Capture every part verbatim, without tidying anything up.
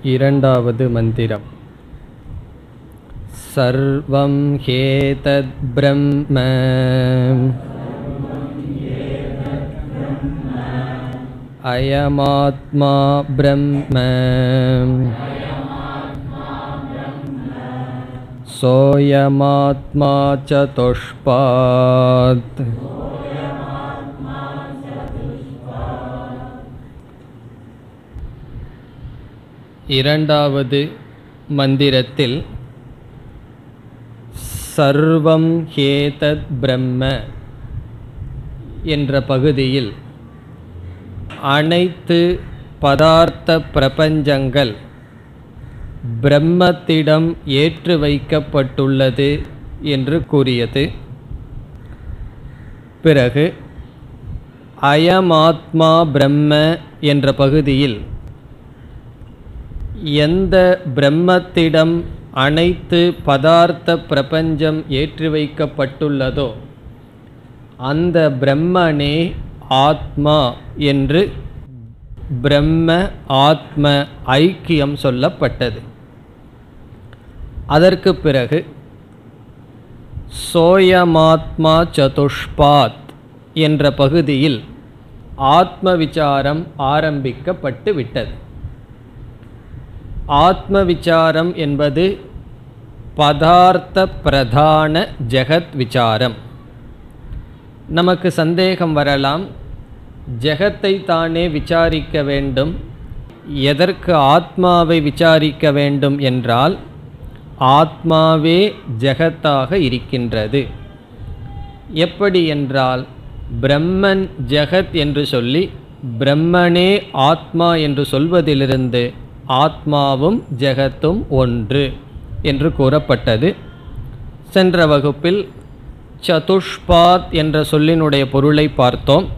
இரண்டாவது மந்திரம். சர்வம் ஹேதத் பிரம்ம அயமாத்மா பிரம்ம சோயமாத்மா சதுஷ்பாத். இரண்டாவது மந்திரத்தில் சர்வம் ஹேதத் பிரம்ம என்ற பகுதியில் அனைத்து பதார்த்த பிரபஞ்சங்கள் பிரம்மத்திடம் ஏற்று வைக்கப்பட்டுள்ளது என்று கூறியது. பிறகு அயமாத்மா பிரம்ம என்ற பகுதியில் எந்த பிரம்மத்திடம் அனைத்து பதார்த்த பிரபஞ்சம் ஏற்றி வைக்கப்பட்டுள்ளதோ அந்த பிரம்மனே ஆத்மா என்று பிரம்ம ஆத்ம ஐக்கியம் சொல்லப்பட்டது. அதற்கு பிறகு சோயமாத்மா சதுஷ்பாத் என்ற பகுதியில் ஆத்ம விசாரம் ஆரம்பிக்கப்பட்டு விட்டது. ஆத்ம விசாரம் என்பது பதார்த்த பிரதான ஜெகத் விசாரம். நமக்கு சந்தேகம் வரலாம், ஜெகத்தை தானே விசாரிக்க வேண்டும், எதற்கு ஆத்மாவை விசாரிக்க வேண்டும் என்றால் ஆத்மாவே ஜெகத்தாக இருக்கின்றது. எப்படி என்றால் பிரம்மன் ஜெகத் என்று சொல்லி பிரம்மனே ஆத்மா என்று சொல்வதிலிருந்து ஆத்மாவும் ஜெகத்தும் ஒன்று என்று கூறப்பட்டது. சென்ற வகுப்பில் சதுஷ்பாத் என்ற சொல்லினுடைய பொருளை பார்த்தோம்.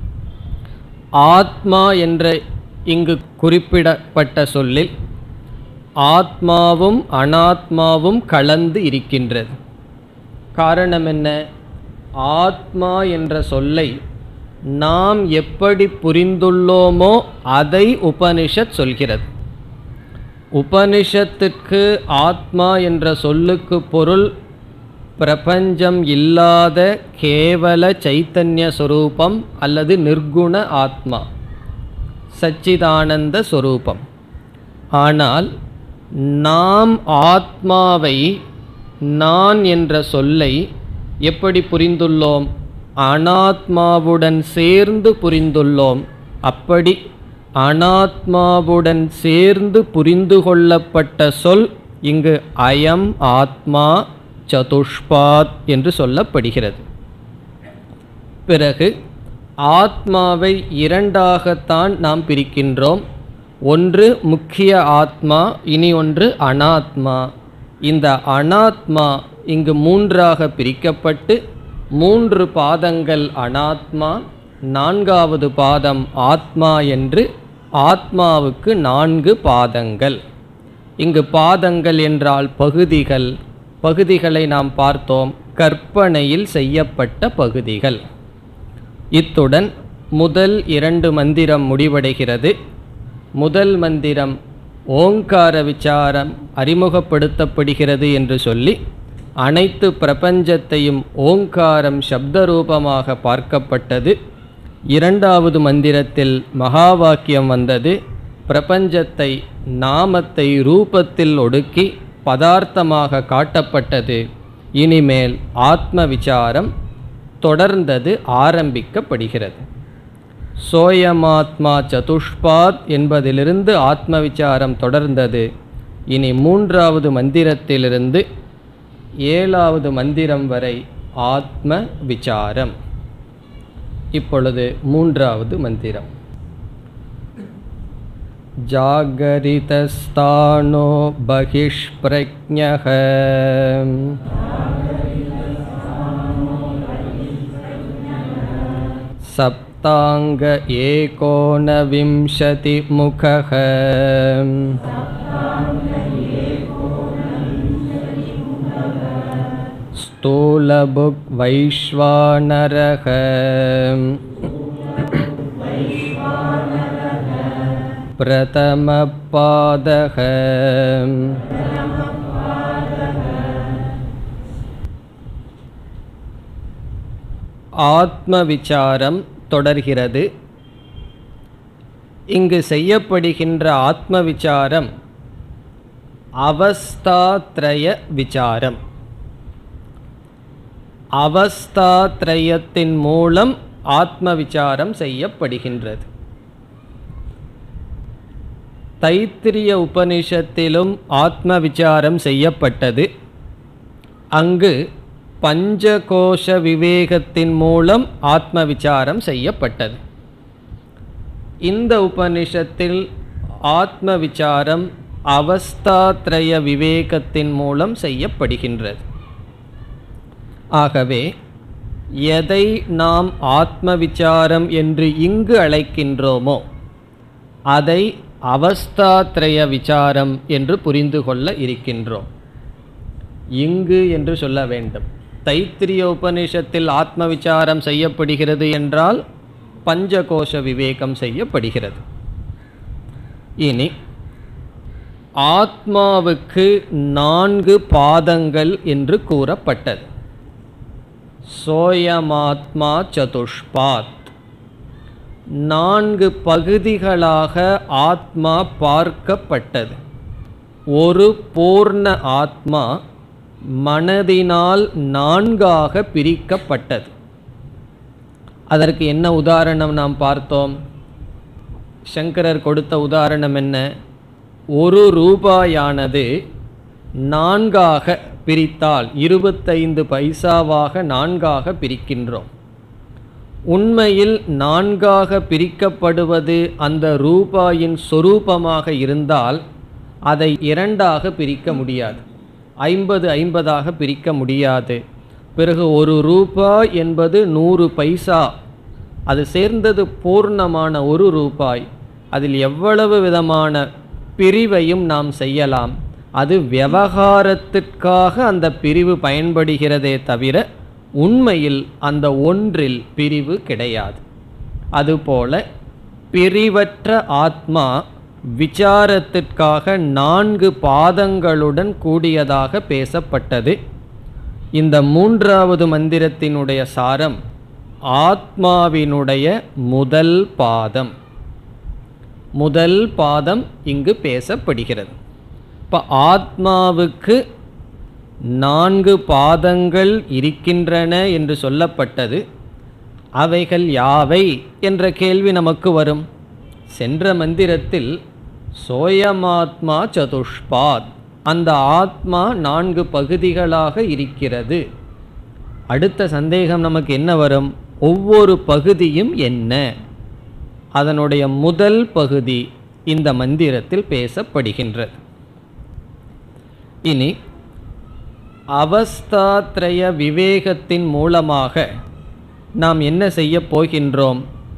ஆத்மா என்ற இங்கு குறிப்பிடப்பட்ட சொல்லில் ஆத்மாவும் அனாத்மாவும் கலந்து இருக்கின்றது. காரணம் என்ன? ஆத்மா என்ற சொல்லை நாம் எப்படி புரிந்துள்ளோமோ அதை உபனிஷத் சொல்கிறது. உபனிஷத்துக்கு ஆத்மா என்ற சொல்லுக்கு பொருள் பிரபஞ்சம் இல்லாத கேவல சைத்தன்ய சொரூபம் அல்லது நிர்குண ஆத்மா, சச்சிதானந்த சொரூபம். ஆனால் நாம் ஆத்மாவை, நான் என்ற சொல்லை எப்படி புரிந்துள்ளோம்? அனாத்மாவுடன் சேர்ந்து புரிந்துள்ளோம். அப்படி அனாத்மாவுடன் சேர்ந்து புரிந்து கொள்ளப்பட்ட சொல் இங்கு அயம் ஆத்மா சதுஷ்பாத் என்று சொல்லப்படுகிறது. பிறகு ஆத்மாவை இரண்டாகத்தான் நாம் பிரிக்கின்றோம். ஒன்று முக்கிய ஆத்மா, இனி ஒன்று அனாத்மா. இந்த அனாத்மா இங்கு மூன்றாக பிரிக்கப்பட்டு மூன்று பாதங்கள் அனாத்மா, நான்காவது பாதம் ஆத்மா என்று ஆத்மாவுக்கு நான்கு பாதங்கள். இங்கு பாதங்கள் என்றால் பகுதிகள். பகுதிகளை நாம் பார்த்தோம், கற்பனையில் செய்யப்பட்ட பகுதிகள். இத்துடன் முதல் இரண்டு மந்திரம் முடிவடைகிறது. முதல் மந்திரம் ஓங்கார விசாரம் அறிமுகப்படுத்தப்படுகிறது என்று சொல்லி அனைத்து பிரபஞ்சத்தையும் ஓங்காரம் சப்தரூபமாக பார்க்கப்பட்டது. இரண்டாவது மந்திரத்தில் மகா வாக்கியம் வந்தது. பிரபஞ்சத்தை நாமத்தை ரூபத்தில் ஒடுக்கி பதார்த்தமாக காட்டப்பட்டது. இனிமேல் ஆத்ம விசாரம் தொடர்ந்தது ஆரம்பிக்கப்படுகிறது. சோயமாத்மா சதுஷ்பாத் என்பதிலிருந்து ஆத்ம விசாரம் தொடர்ந்தது. இனி மூன்றாவது மந்திரத்திலிருந்து ஏழாவது மந்திரம் வரை ஆத்ம விசாரம். இப்பொழுது மூன்றாவது மந்திரம். ஜாகரிதஸ்தானோ பகிஷ்ப்ரக்ஞஹ சப்தாங்க ஏகோனவிம்சதி முகஹ ஸ்தூலபுக் வைஸ்வானரஹ பிரதமபாதக. ஆத்ம விசாரம் தொடர்கிறது. இங்கு செய்யப்படுகின்ற ஆத்ம விசாரம் அவஸ்தாத்ரய விசாரம். அவஸ்தாத்ரயத்தின் மூலம் ஆத்ம விசாரம் செய்யப்படுகின்றது. தைத்திரிய உபனிஷத்திலும் ஆத்ம விசாரம் செய்யப்பட்டது. அங்கு பஞ்சகோஷ விவேகத்தின் மூலம் ஆத்ம விசாரம் செய்யப்பட்டது. இந்த உபனிஷத்தில் ஆத்ம விசாரம் அவஸ்தாத்ரய விவேகத்தின் மூலம் செய்யப்படுகின்றது. ஆகவே எதை நாம் ஆத்ம விசாரம் என்று இங்கு அழைக்கின்றோமோ அதை அவஸ்தாத்ரய விசாரம் என்று புரிந்து கொள்ள இருக்கின்றோம். இங்கு என்று சொல்ல வேண்டும். தைத்திரிய உபனிஷத்தில் ஆத்ம விசாரம் செய்யப்படுகிறது என்றால் பஞ்சகோஷ விவேகம் செய்யப்படுகிறது. இனி ஆத்மாவுக்கு நான்கு பாதங்கள் என்று கூறப்பட்டது. சோயமாத்மா சதுஷ்பாத். நான்கு பகுதிகளாக ஆத்மா பார்க்கப்பட்டது. ஒரு பூர்ண ஆத்மா மனதினால் நான்காக பிரிக்கப்பட்டது. அதற்கு என்ன உதாரணம் நாம் பார்த்தோம்? சங்கரர் கொடுத்த உதாரணம் என்ன? ஒரு ரூபாயானது நான்காக பிரித்தால் இருபத்தைந்து பைசாவாக நான்காக பிரிக்கின்றோம். உண்மையில் நான்காக பிரிக்கப்படுவது அந்த ரூபாயின் சொரூபமாக இருந்தால் அதை இரண்டாக பிரிக்க முடியாது, ஐம்பது ஐம்பதாக பிரிக்க முடியாது. பிறகு ஒரு ரூபாய் என்பது நூறு பைசா, அது சேர்ந்தது பூர்ணமான ஒரு ரூபாய். அதில் எவ்வளவு விதமான பிரிவையும் நாம் செய்யலாம். அது விவகாரத்திற்காக அந்த பிரிவு பயன்படுகிறதே தவிர உண்மையில் அந்த ஒன்றில் பிரிவு கிடையாது. அதுபோல பிரிவற்ற ஆத்மா விசாரத்திற்காக நான்கு பாதங்களுடன் கூடியதாக பேசப்பட்டது. இந்த மூன்றாவது மந்திரத்தினுடைய சாரம் ஆத்மாவினுடைய முதல் பாதம். முதல் பாதம் இங்கு பேசப்படுகிறது. இப்போ ஆத்மாவுக்கு நான்கு பாதங்கள் இருக்கின்றன என்று சொல்லப்பட்டது. அவைகள் யாவை என்ற கேள்வி நமக்கு வரும். சென்ற மந்திரத்தில் சோயமாத்மா சதுஷ்பாத், அந்த ஆத்மா நான்கு பகுதிகளாக இருக்கிறது. அடுத்த சந்தேகம் நமக்கு என்ன வரும்? ஒவ்வொரு பகுதியும் என்ன? அதனுடைய முதல் பகுதி இந்த மந்திரத்தில் பேசப்படுகின்றது. இனி அவஸ்தாத்ரய விவேகத்தின் மூலமாக நாம் என்ன செய்ய போகின்றோம்?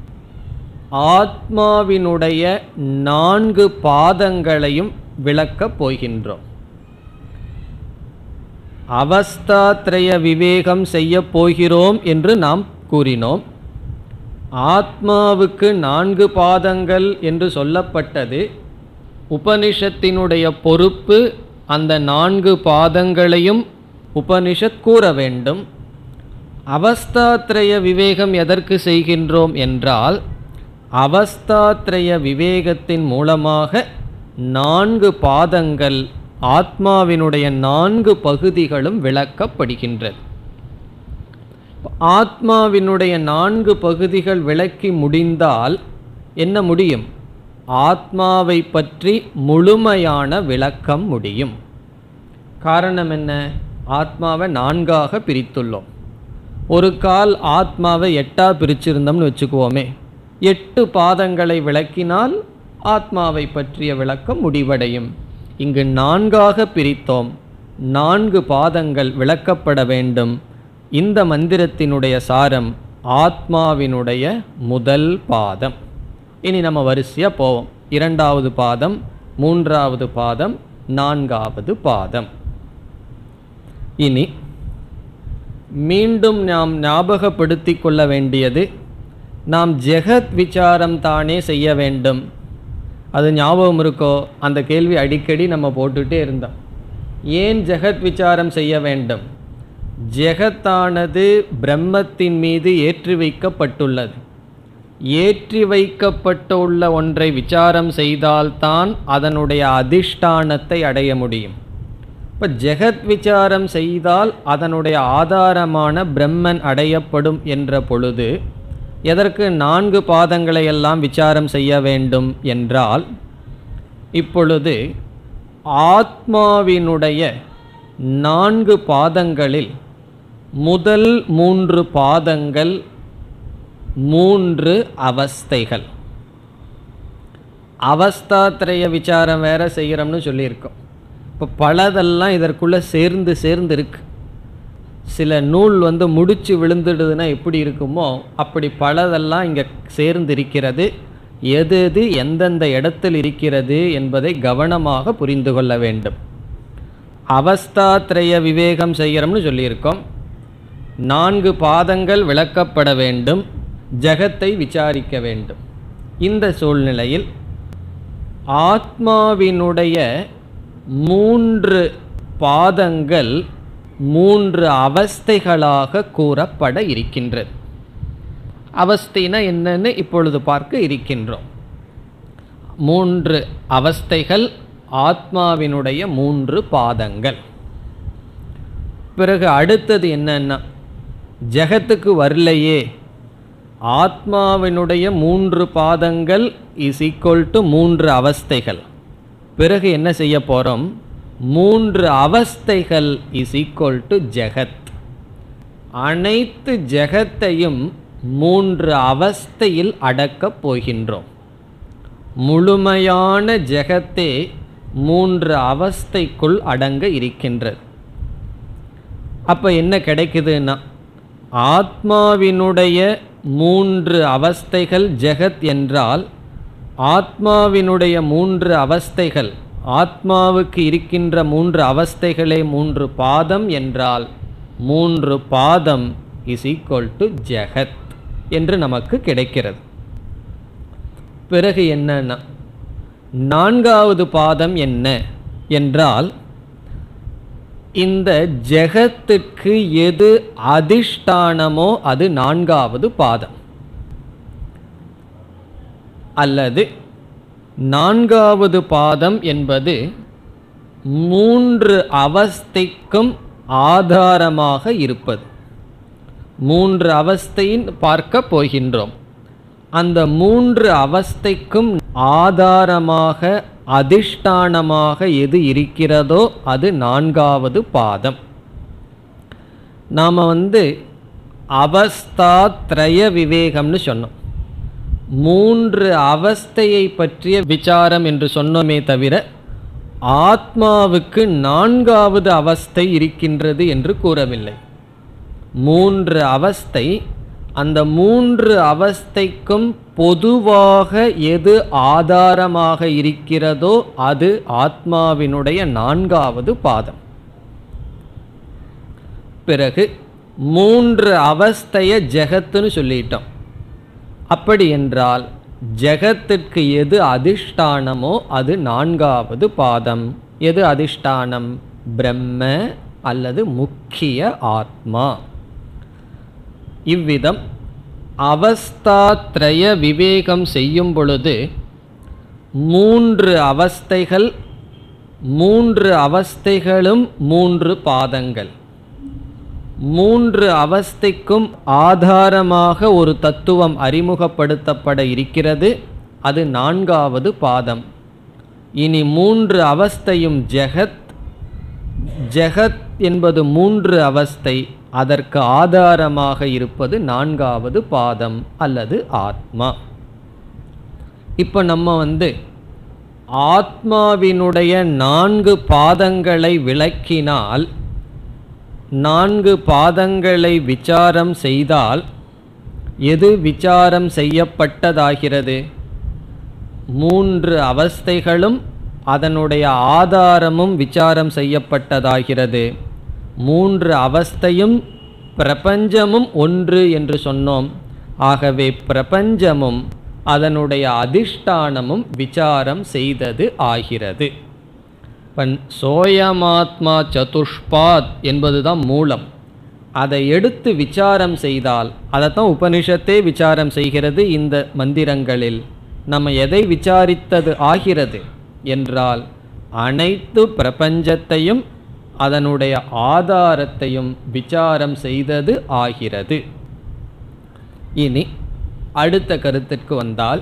ஆத்மாவினுடைய நான்கு பாதங்களையும் விளக்கப் போகின்றோம். அவஸ்தாத்ரய விவேகம் செய்ய போகிறோம் என்று நாம் கூறினோம். ஆத்மாவுக்கு நான்கு பாதங்கள் என்று சொல்லப்பட்டது. உபனிஷத்தினுடைய பொறுப்பு அந்த நான்கு பாதங்களையும் உபனிஷத் கூற வேண்டும். அவஸ்தாத்ரய விவேகம் எதற்கு செய்கின்றோம் என்றால், அவஸ்தாத்ரய விவேகத்தின் மூலமாக நான்கு பாதங்கள் ஆத்மாவினுடைய நான்கு பகுதிகளும் விளக்கப்படுகின்றது. ஆத்மாவினுடைய நான்கு பகுதிகள் விளக்கி முடிந்தால் என்ன முடியும்? ஆத்மாவை பற்றி முழுமையான விளக்கம் முடியும். காரணம் என்ன? ஆத்மாவை நான்காக பிரித்துள்ளோம். ஒரு கால் ஆத்மாவை எட்டா பிரிச்சிருந்தோம்னு வச்சுக்குவோமே, எட்டு பாதங்களை விளக்கினால் ஆத்மாவை பற்றிய விளக்கம் முடிவடையும். இங்கு நான்காக பிரித்தோம், நான்கு பாதங்கள் விளக்கப்பட வேண்டும். இந்த மந்திரத்தினுடைய சாரம் ஆத்மாவினுடைய முதல் பாதம். இனி நம்ம வரிசையாக போவோம். இரண்டாவது பாதம், மூன்றாவது பாதம், நான்காவது பாதம். இனி மீண்டும் நாம் ஞாபகப்படுத்தி கொள்ள வேண்டியது, நாம் ஜெகத் விசாரம் தானே செய்ய வேண்டும். அது ஞாபகம் இருக்கோ? அந்த கேள்வி அடிக்கடி நம்ம போட்டுகிட்டே இருந்தோம். ஏன் ஜெகத் விசாரம் செய்ய வேண்டும்? ஜெகத்தானது பிரம்மத்தின் மீது ஏற்றி வைக்கப்பட்டுள்ளது. ஏற்றி வைக்கப்பட்டுள்ள ஒன்றை விசாரம் செய்தால்தான் அதனுடைய அதிஷ்டானத்தை அடைய முடியும். இப்போ ஜெகத் விசாரம் செய்தால் அதனுடைய ஆதாரமான பிரம்மன் அடையப்படும் என்ற பொழுது எதற்கு நான்கு பாதங்களை எல்லாம் விசாரம் செய்ய வேண்டும் என்றால், இப்பொழுது ஆத்மாவினுடைய நான்கு பாதங்களில் முதல் மூன்று பாதங்கள் மூன்று அவஸ்தைகள். அவஸ்தாத்ரய விசாரம் வேற செய்கிறோம்னு சொல்லியிருக்கோம். இப்போ பலதெல்லாம் இதற்குள்ளே சேர்ந்து சேர்ந்து இருக்கு. சில நூல் வந்து முடிச்சு விழுந்துடுதுன்னா எப்படி இருக்குமோ அப்படி பலதெல்லாம் இங்கே சேர்ந்து இருக்கிறது. எது எது எந்தெந்த இடத்தில் இருக்கிறது என்பதை கவனமாக புரிந்து கொள்ள வேண்டும். அவஸ்தாத்ரய விவேகம் செய்கிறோம்னு சொல்லியிருக்கோம். நான்கு பாதங்கள் விளக்கப்பட வேண்டும். ஜகத்தை விசாரிக்க வேண்டும். இந்த சூழ்நிலையில் ஆத்மாவினுடைய மூன்று பாதங்கள் மூன்று அவஸ்தைகளாக கூறப்பட இருக்கின்றது. அவஸ்தைனா என்னன்னு இப்பொழுது பார்க்க இருக்கின்றோம். மூன்று அவஸ்தைகள் ஆத்மாவினுடைய மூன்று பாதங்கள். பிறகு அடுத்தது என்னன்னா, ஜகத்துக்கு வரலையே, ஆத்மாவினுடைய மூன்று பாதங்கள் இஸ் ஈக்குவல் டு மூன்று அவஸ்தைகள். பிறகு என்ன செய்ய போகிறோம்? மூன்று அவஸ்தைகள் இஸ் ஈக்குவல் டு ஜெகத். அனைத்து ஜெகத்தையும் மூன்று அவஸ்தையில் அடக்கப் போகின்றோம். முழுமையான ஜெகத்தே மூன்று அவஸ்தைக்குள் அடங்க இருக்கின்றது. அப்போ என்ன கிடைக்குதுன்னா, ஆத்மாவினுடைய மூன்று அவஸ்தைகள் ஜெகத் என்றால், ஆத்மாவினுடைய மூன்று அவஸ்தைகள், ஆத்மாவுக்கு இருக்கின்ற மூன்று அவஸ்தைகளே மூன்று பாதம் என்றால், மூன்று பாதம் இஸ் ஈக்குவல் டு ஜெகத் என்று நமக்கு கிடைக்கிறது. பிறகு என்னன்னா, நான்காவது பாதம் என்ன என்றால், இந்த ஜெகத்துக்கு எது அதிஷ்டானமோ அது நான்காவது பாதம். அல்லது நான்காவது பாதம் என்பது மூன்று அவஸ்தைக்கும் ஆதாரமாக இருப்பது. மூன்று அவஸ்தையின் பார்க்க போகின்றோம். அந்த மூன்று அவஸ்தைக்கும் ஆதாரமாக அதிஷ்டானமாக எது இருக்கிறதோ அது நான்காவது பாதம். நாம் வந்து அவஸ்தாத்ரய விவேகம்னு சொன்னோம். மூன்று அவஸ்தையை பற்றிய விசாரம் என்று சொன்னோமே தவிர ஆத்மாவுக்கு நான்காவது அவஸ்தை இருக்கின்றது என்று கூறவில்லை. மூன்று அவஸ்தை, அந்த மூன்று அவஸ்தைக்கும் பொதுவாக எது ஆதாரமாக இருக்கிறதோ அது ஆத்மாவினுடைய நான்காவது பாதம். பிறகு மூன்று அவஸ்தைய ஜெகத்துன்னு சொல்லிட்டோம். அப்படி என்றால் ஜெகத்திற்கு எது அதிஷ்டானமோ அது நான்காவது பாதம். எது அதிஷ்டானம்? பிரம்ம அல்லது முக்கிய ஆத்மா. இவ்விதம் அவஸ்தாத்ரய விவேகம் செய்யும் பொழுது மூன்று அவஸ்தைகள், மூன்று அவஸ்தைகளும் மூன்று பாதங்கள், மூன்று அவஸ்தைக்கும் ஆதாரமாக ஒரு தத்துவம் அறிமுகப்படுத்தப்பட இருக்கிறது. அது நான்காவது பாதம். இனி மூன்று அவஸ்தையும் ஜெகத். ஜெகத் என்பது மூன்று அவஸ்தை, அதற்கு ஆதாரமாக இருப்பது நான்காவது பாதம் அல்லது ஆத்மா. இப்போ நம்ம வந்து ஆத்மாவினுடைய நான்கு பாதங்களை விளக்கினால், நான்கு பாதங்களை விசாரம் செய்தால் எது விசாரம் செய்யப்பட்டதாகிறது? மூன்று அவஸ்தைகளும் அதனுடைய ஆதாரமும் விசாரம் செய்யப்பட்டதாகிறது. மூன்று அவஸ்தையும் பிரபஞ்சமும் ஒன்று என்று சொன்னோம். ஆகவே பிரபஞ்சமும் அதனுடைய அதிஷ்டானமும் விசாரம் செய்தது ஆகிறது. பன் சோயமாத்மா சதுஷ்பாத் என்பதுதான் மூலம். அதை எடுத்து விசாரம் செய்தால், அதைத்தான் உபனிஷத்தே விசாரம் செய்கிறது. இந்த மந்திரங்களில் நம்ம எதை விசாரித்தது ஆகிறது என்றால், அனைத்து பிரபஞ்சத்தையும் அதனுடைய ஆதாரத்தையும் விசாரம் செய்தது ஆகிறது. இனி அடுத்த கருத்திற்கு வந்தால்,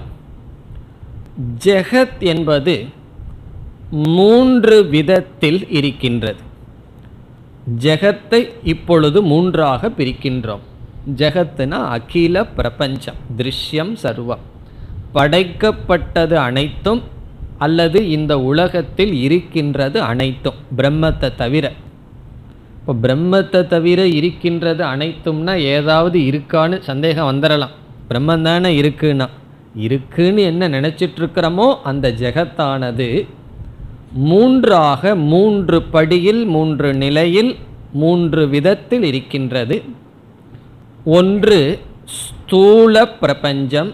ஜெகத் என்பது மூன்று விதத்தில் இருக்கின்றது. ஜெகத்தை இப்பொழுது மூன்றாக பிரிக்கின்றோம். ஜெகத்துனா அகில பிரபஞ்சம், திருஷ்யம் சர்வம், படைக்கப்பட்டது அனைத்தும் அல்லது இந்த உலகத்தில் இருக்கின்றது அனைத்தும் பிரம்மத்தை தவிர. இப்போ பிரம்மத்தை தவிர இருக்கின்றது அனைத்தும்னா ஏதாவது இருக்கான்னு சந்தேகம் வந்துடலாம். பிரம்மன் தானே இருக்குன்னா, இருக்குன்னு என்ன நினச்சிட்ருக்கிறோமோ அந்த ஜெகத்தானது மூன்றாக, மூன்று படியில், மூன்று நிலையில், மூன்று விதத்தில் இருக்கின்றது. ஒன்று ஸ்தூல பிரபஞ்சம்,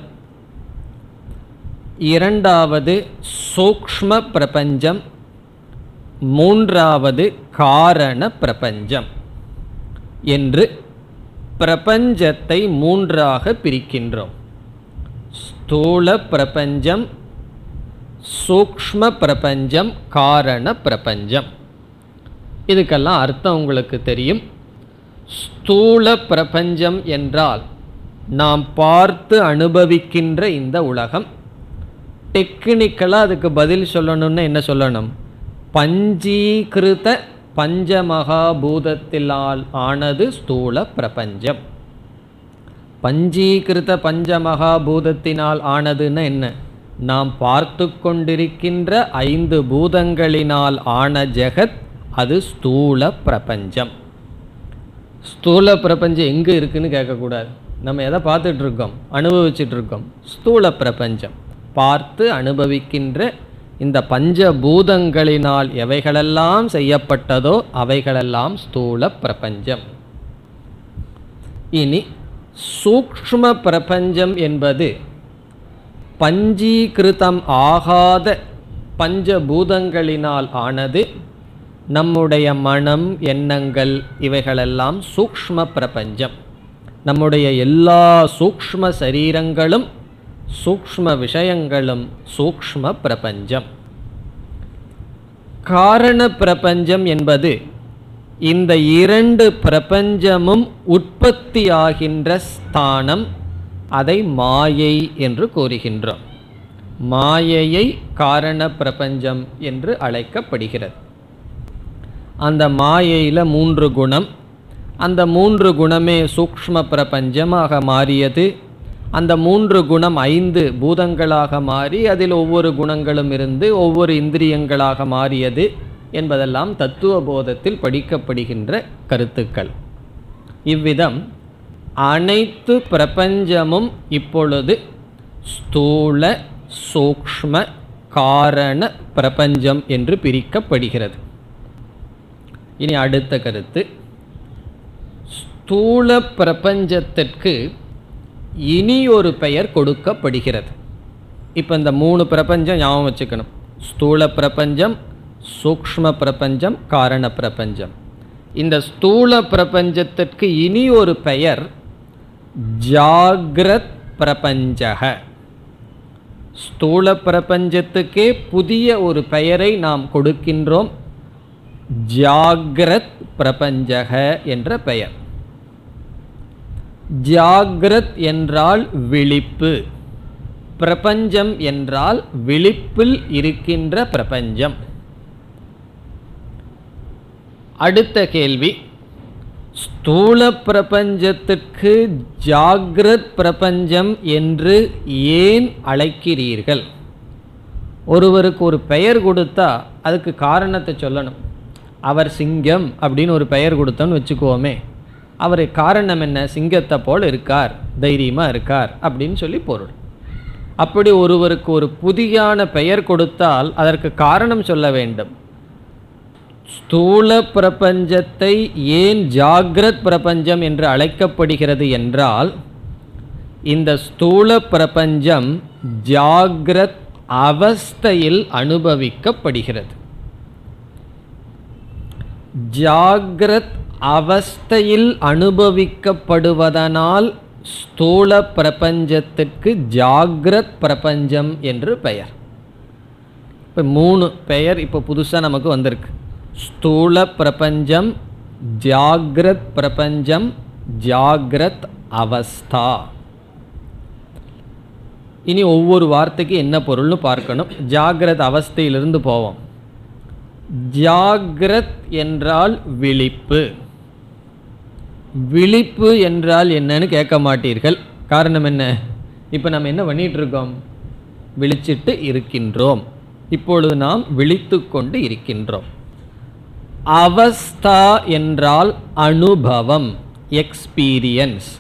இரண்டாவது சூக்ஷ்ம பிரபஞ்சம், மூன்றாவது காரண பிரபஞ்சம் என்று பிரபஞ்சத்தை மூன்றாக பிரிக்கின்றோம். ஸ்தூல பிரபஞ்சம், சூக்ஷ்ம பிரபஞ்சம், காரண பிரபஞ்சம். இதுக்கெல்லாம் அர்த்தம் உங்களுக்கு தெரியும். ஸ்தூல பிரபஞ்சம் என்றால் நாம் பார்த்து அனுபவிக்கின்ற இந்த உலகம். டெக்னிக்கலாக அதுக்கு பதில் சொல்லணும்னா என்ன சொல்லணும்? பஞ்சீகிருத பஞ்சமகாபூதத்தினால் ஆனது ஸ்தூல பிரபஞ்சம். பஞ்சீகிருத பஞ்சமகாபூதத்தினால் ஆனதுன்னா என்ன? நாம் பார்த்து கொண்டிருக்கின்ற ஐந்து பூதங்களினால் ஆன ஜெகத், அது ஸ்தூல பிரபஞ்சம். ஸ்தூல பிரபஞ்சம் எங்கே இருக்குன்னு கேட்கக்கூடாது. நம்ம எதை பார்த்துட்ருக்கோம்? அனுபவிச்சுட்ருக்கோம். ஸ்தூல பிரபஞ்சம் பார்த்து அனுபவிக்கின்ற இந்த பஞ்சபூதங்களினால் எவைகளெல்லாம் செய்யப்பட்டதோ அவைகளெல்லாம் ஸ்தூல பிரபஞ்சம். இனி சூக்ஷ்ம பிரபஞ்சம் என்பது பஞ்சீகிருதம் ஆகாத பஞ்சபூதங்களினால் ஆனது. நம்முடைய மனம், எண்ணங்கள் இவைகளெல்லாம் சூக்ஷ்ம பிரபஞ்சம். நம்முடைய எல்லா சூக்ஷ்ம சரீரங்களும் சூக்ஷ்ம விஷயங்களும் சூக்ஷ்ம பிரபஞ்சம். காரண பிரபஞ்சம் என்பது இந்த இரண்டு பிரபஞ்சமும் உற்பத்தியாகின்ற ஸ்தானம். அதை மாயை என்று கூறுகின்றோம். மாயையை காரண பிரபஞ்சம் என்று அழைக்கப்படுகிறது. அந்த மாயையில் மூன்று குணம். அந்த மூன்று குணமே சூக்ஷ்ம பிரபஞ்சமாக மாறியது. அந்த மூன்று குணம் ஐந்து பூதங்களாக மாறி அதில் ஒவ்வொரு குணங்களும் இருந்து ஒவ்வொரு இந்திரியங்களாக மாறியது என்பதெல்லாம் தத்துவ போதத்தில் படிக்கப்படுகின்ற கருத்துக்கள். இவ்விதம் அனைத்து பிரபஞ்சமும் இப்பொழுது ஸ்தூல, சூக்ஷ்ம, காரண பிரபஞ்சம் என்று பிரிக்கப்படுகிறது. இனி அடுத்த கருத்து, ஸ்தூல பிரபஞ்சத்திற்கு இனி ஒரு பெயர் கொடுக்கப்படுகிறது. இப்போ இந்த மூணு பிரபஞ்சம் ஞாபகம் வச்சுக்கணும். ஸ்தூல பிரபஞ்சம், சூக்ஷ்ம பிரபஞ்சம், காரண பிரபஞ்சம். இந்த ஸ்தூல பிரபஞ்சத்திற்கு இனி ஒரு பெயர் ஜாக்ரத் பிரபஞ்சக. ஸ்தூல பிரபஞ்சத்துக்கே புதிய ஒரு பெயரை நாம் கொடுக்கின்றோம். ஜாக்ரத் பிரபஞ்சக என்ற பெயர். ஜாக்ரத் என்றால் விழிப்பு, பிரபஞ்சம் என்றால் விழிப்பில் இருக்கின்ற பிரபஞ்சம். அடுத்த கேள்வி, ஸ்தூல பிரபஞ்சத்துக்கு ஜாக்ரத் பிரபஞ்சம் என்று ஏன் அழைக்கிறீர்கள்? ஒருவருக்கு ஒரு பெயர் கொடுத்தா அதுக்கு காரணத்தை சொல்லணும். அவர் சிங்கம் அப்படின்னு ஒரு பெயர் கொடுத்தோன்னு வச்சுக்குவோமே, அவர் காரணம் என்ன? சிங்கத்தை போல் இருக்கார், தைரியமாக இருக்கார் அப்படின்னு சொல்லி பொருள். அப்படி ஒருவருக்கு ஒரு புதியான பெயர் கொடுத்தால் அதற்கு காரணம் சொல்ல வேண்டும். ஸ்தூல பிரபஞ்சத்தை ஏன் ஜாக்ரத் பிரபஞ்சம் என்று அழைக்கப்படுகிறது என்றால், இந்த ஸ்தூல பிரபஞ்சம் ஜாக்ரத் அவஸ்தையில் அனுபவிக்கப்படுகிறது. ஜாக்ரத் அவஸ்தையில் அனுபவிக்கப்படுவதனால் ஸ்தூல பிரபஞ்சத்திற்கு ஜாக்ரத் பிரபஞ்சம் என்று பெயர். இப்போ மூணு பெயர் இப்போ புதுசாக நமக்கு வந்திருக்கு. ஸ்தூல பிரபஞ்சம், ஜாக்ரத் பிரபஞ்சம், ஜாக்ரத் அவஸ்தா. இனி ஒவ்வொரு வார்த்தைக்கு என்ன பொருள்னு பார்க்கணும். ஜாக்ரத் அவஸ்தையிலிருந்து போவோம். ஜாக்ரத் என்றால் விழிப்பு. விழிப்பு என்றால் என்னன்னு கேட்க மாட்டீர்கள். காரணம் என்ன? இப்போ நம்ம என்ன பண்ணிட்டு இருக்கோம்? விழிச்சிட்டு இருக்கின்றோம். இப்பொழுது நாம் விழித்து கொண்டு இருக்கின்றோம். அவஸ்தா என்றால் அனுபவம், எக்ஸ்பீரியன்ஸ்.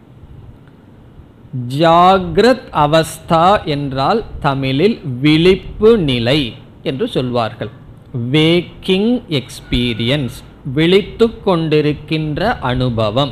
ஜாக்ரத் அவஸ்தா என்றால் தமிழில் விழிப்பு நிலை என்று சொல்வார்கள். வேக்கிங் எக்ஸ்பீரியன்ஸ், விழித்து கொண்டிருக்கின்ற அனுபவம்.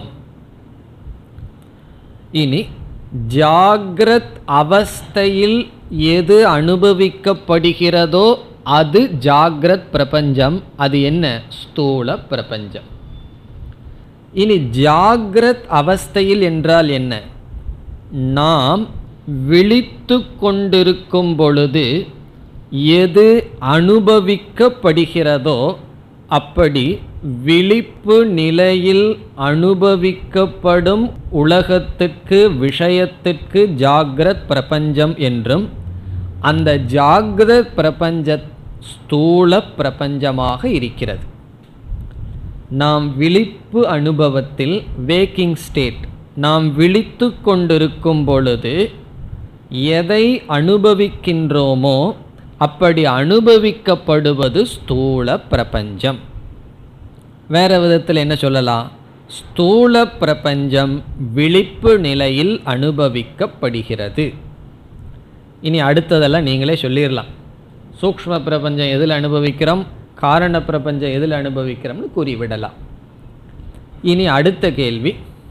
இனி ஜாக்ரத் அவஸ்தையில் எது அனுபவிக்கப்படுகிறதோ அது ஜாக்ரத் பிரபஞ்சம். அது என்ன? ஸ்தூல பிரபஞ்சம். இனி ஜாக்ரத் அவஸ்தையில் என்றால் என்ன? நாம் விழித்து கொண்டிருக்கும் பொழுது எது அனுபவிக்கப்படுகிறதோ அப்படி விழிப்பு நிலையில் அனுபவிக்கப்படும் உலகத்துக்கு, விஷயத்திற்கு ஜாக்ரத் பிரபஞ்சம் என்றும், அந்த ஜாக்ரத் பிரபஞ்ச ஸ்தூல பிரபஞ்சமாக இருக்கிறது. நாம் விழிப்பு அனுபவத்தில், வேக்கிங் ஸ்டேட், நாம் விழித்து கொண்டிருக்கும் பொழுது எதை அனுபவிக்கின்றோமோ அப்படி அனுபவிக்கப்படுவது ஸ்தூல பிரபஞ்சம். வேற விதத்தில் என்ன சொல்லலாம்? ஸ்தூல பிரபஞ்சம் விழிப்பு நிலையில் அனுபவிக்கப்படுகிறது. இனி அடுத்ததெல்லாம் நீங்களே சொல்லிடலாம். சூக்ஷ்ம பிரபஞ்சம் எதில் அனுபவிக்கிறோம், காரண பிரபஞ்சம் எதில் அனுபவிக்கிறோம்னு கூறிவிடலாம். இனி அடுத்த கேள்வி,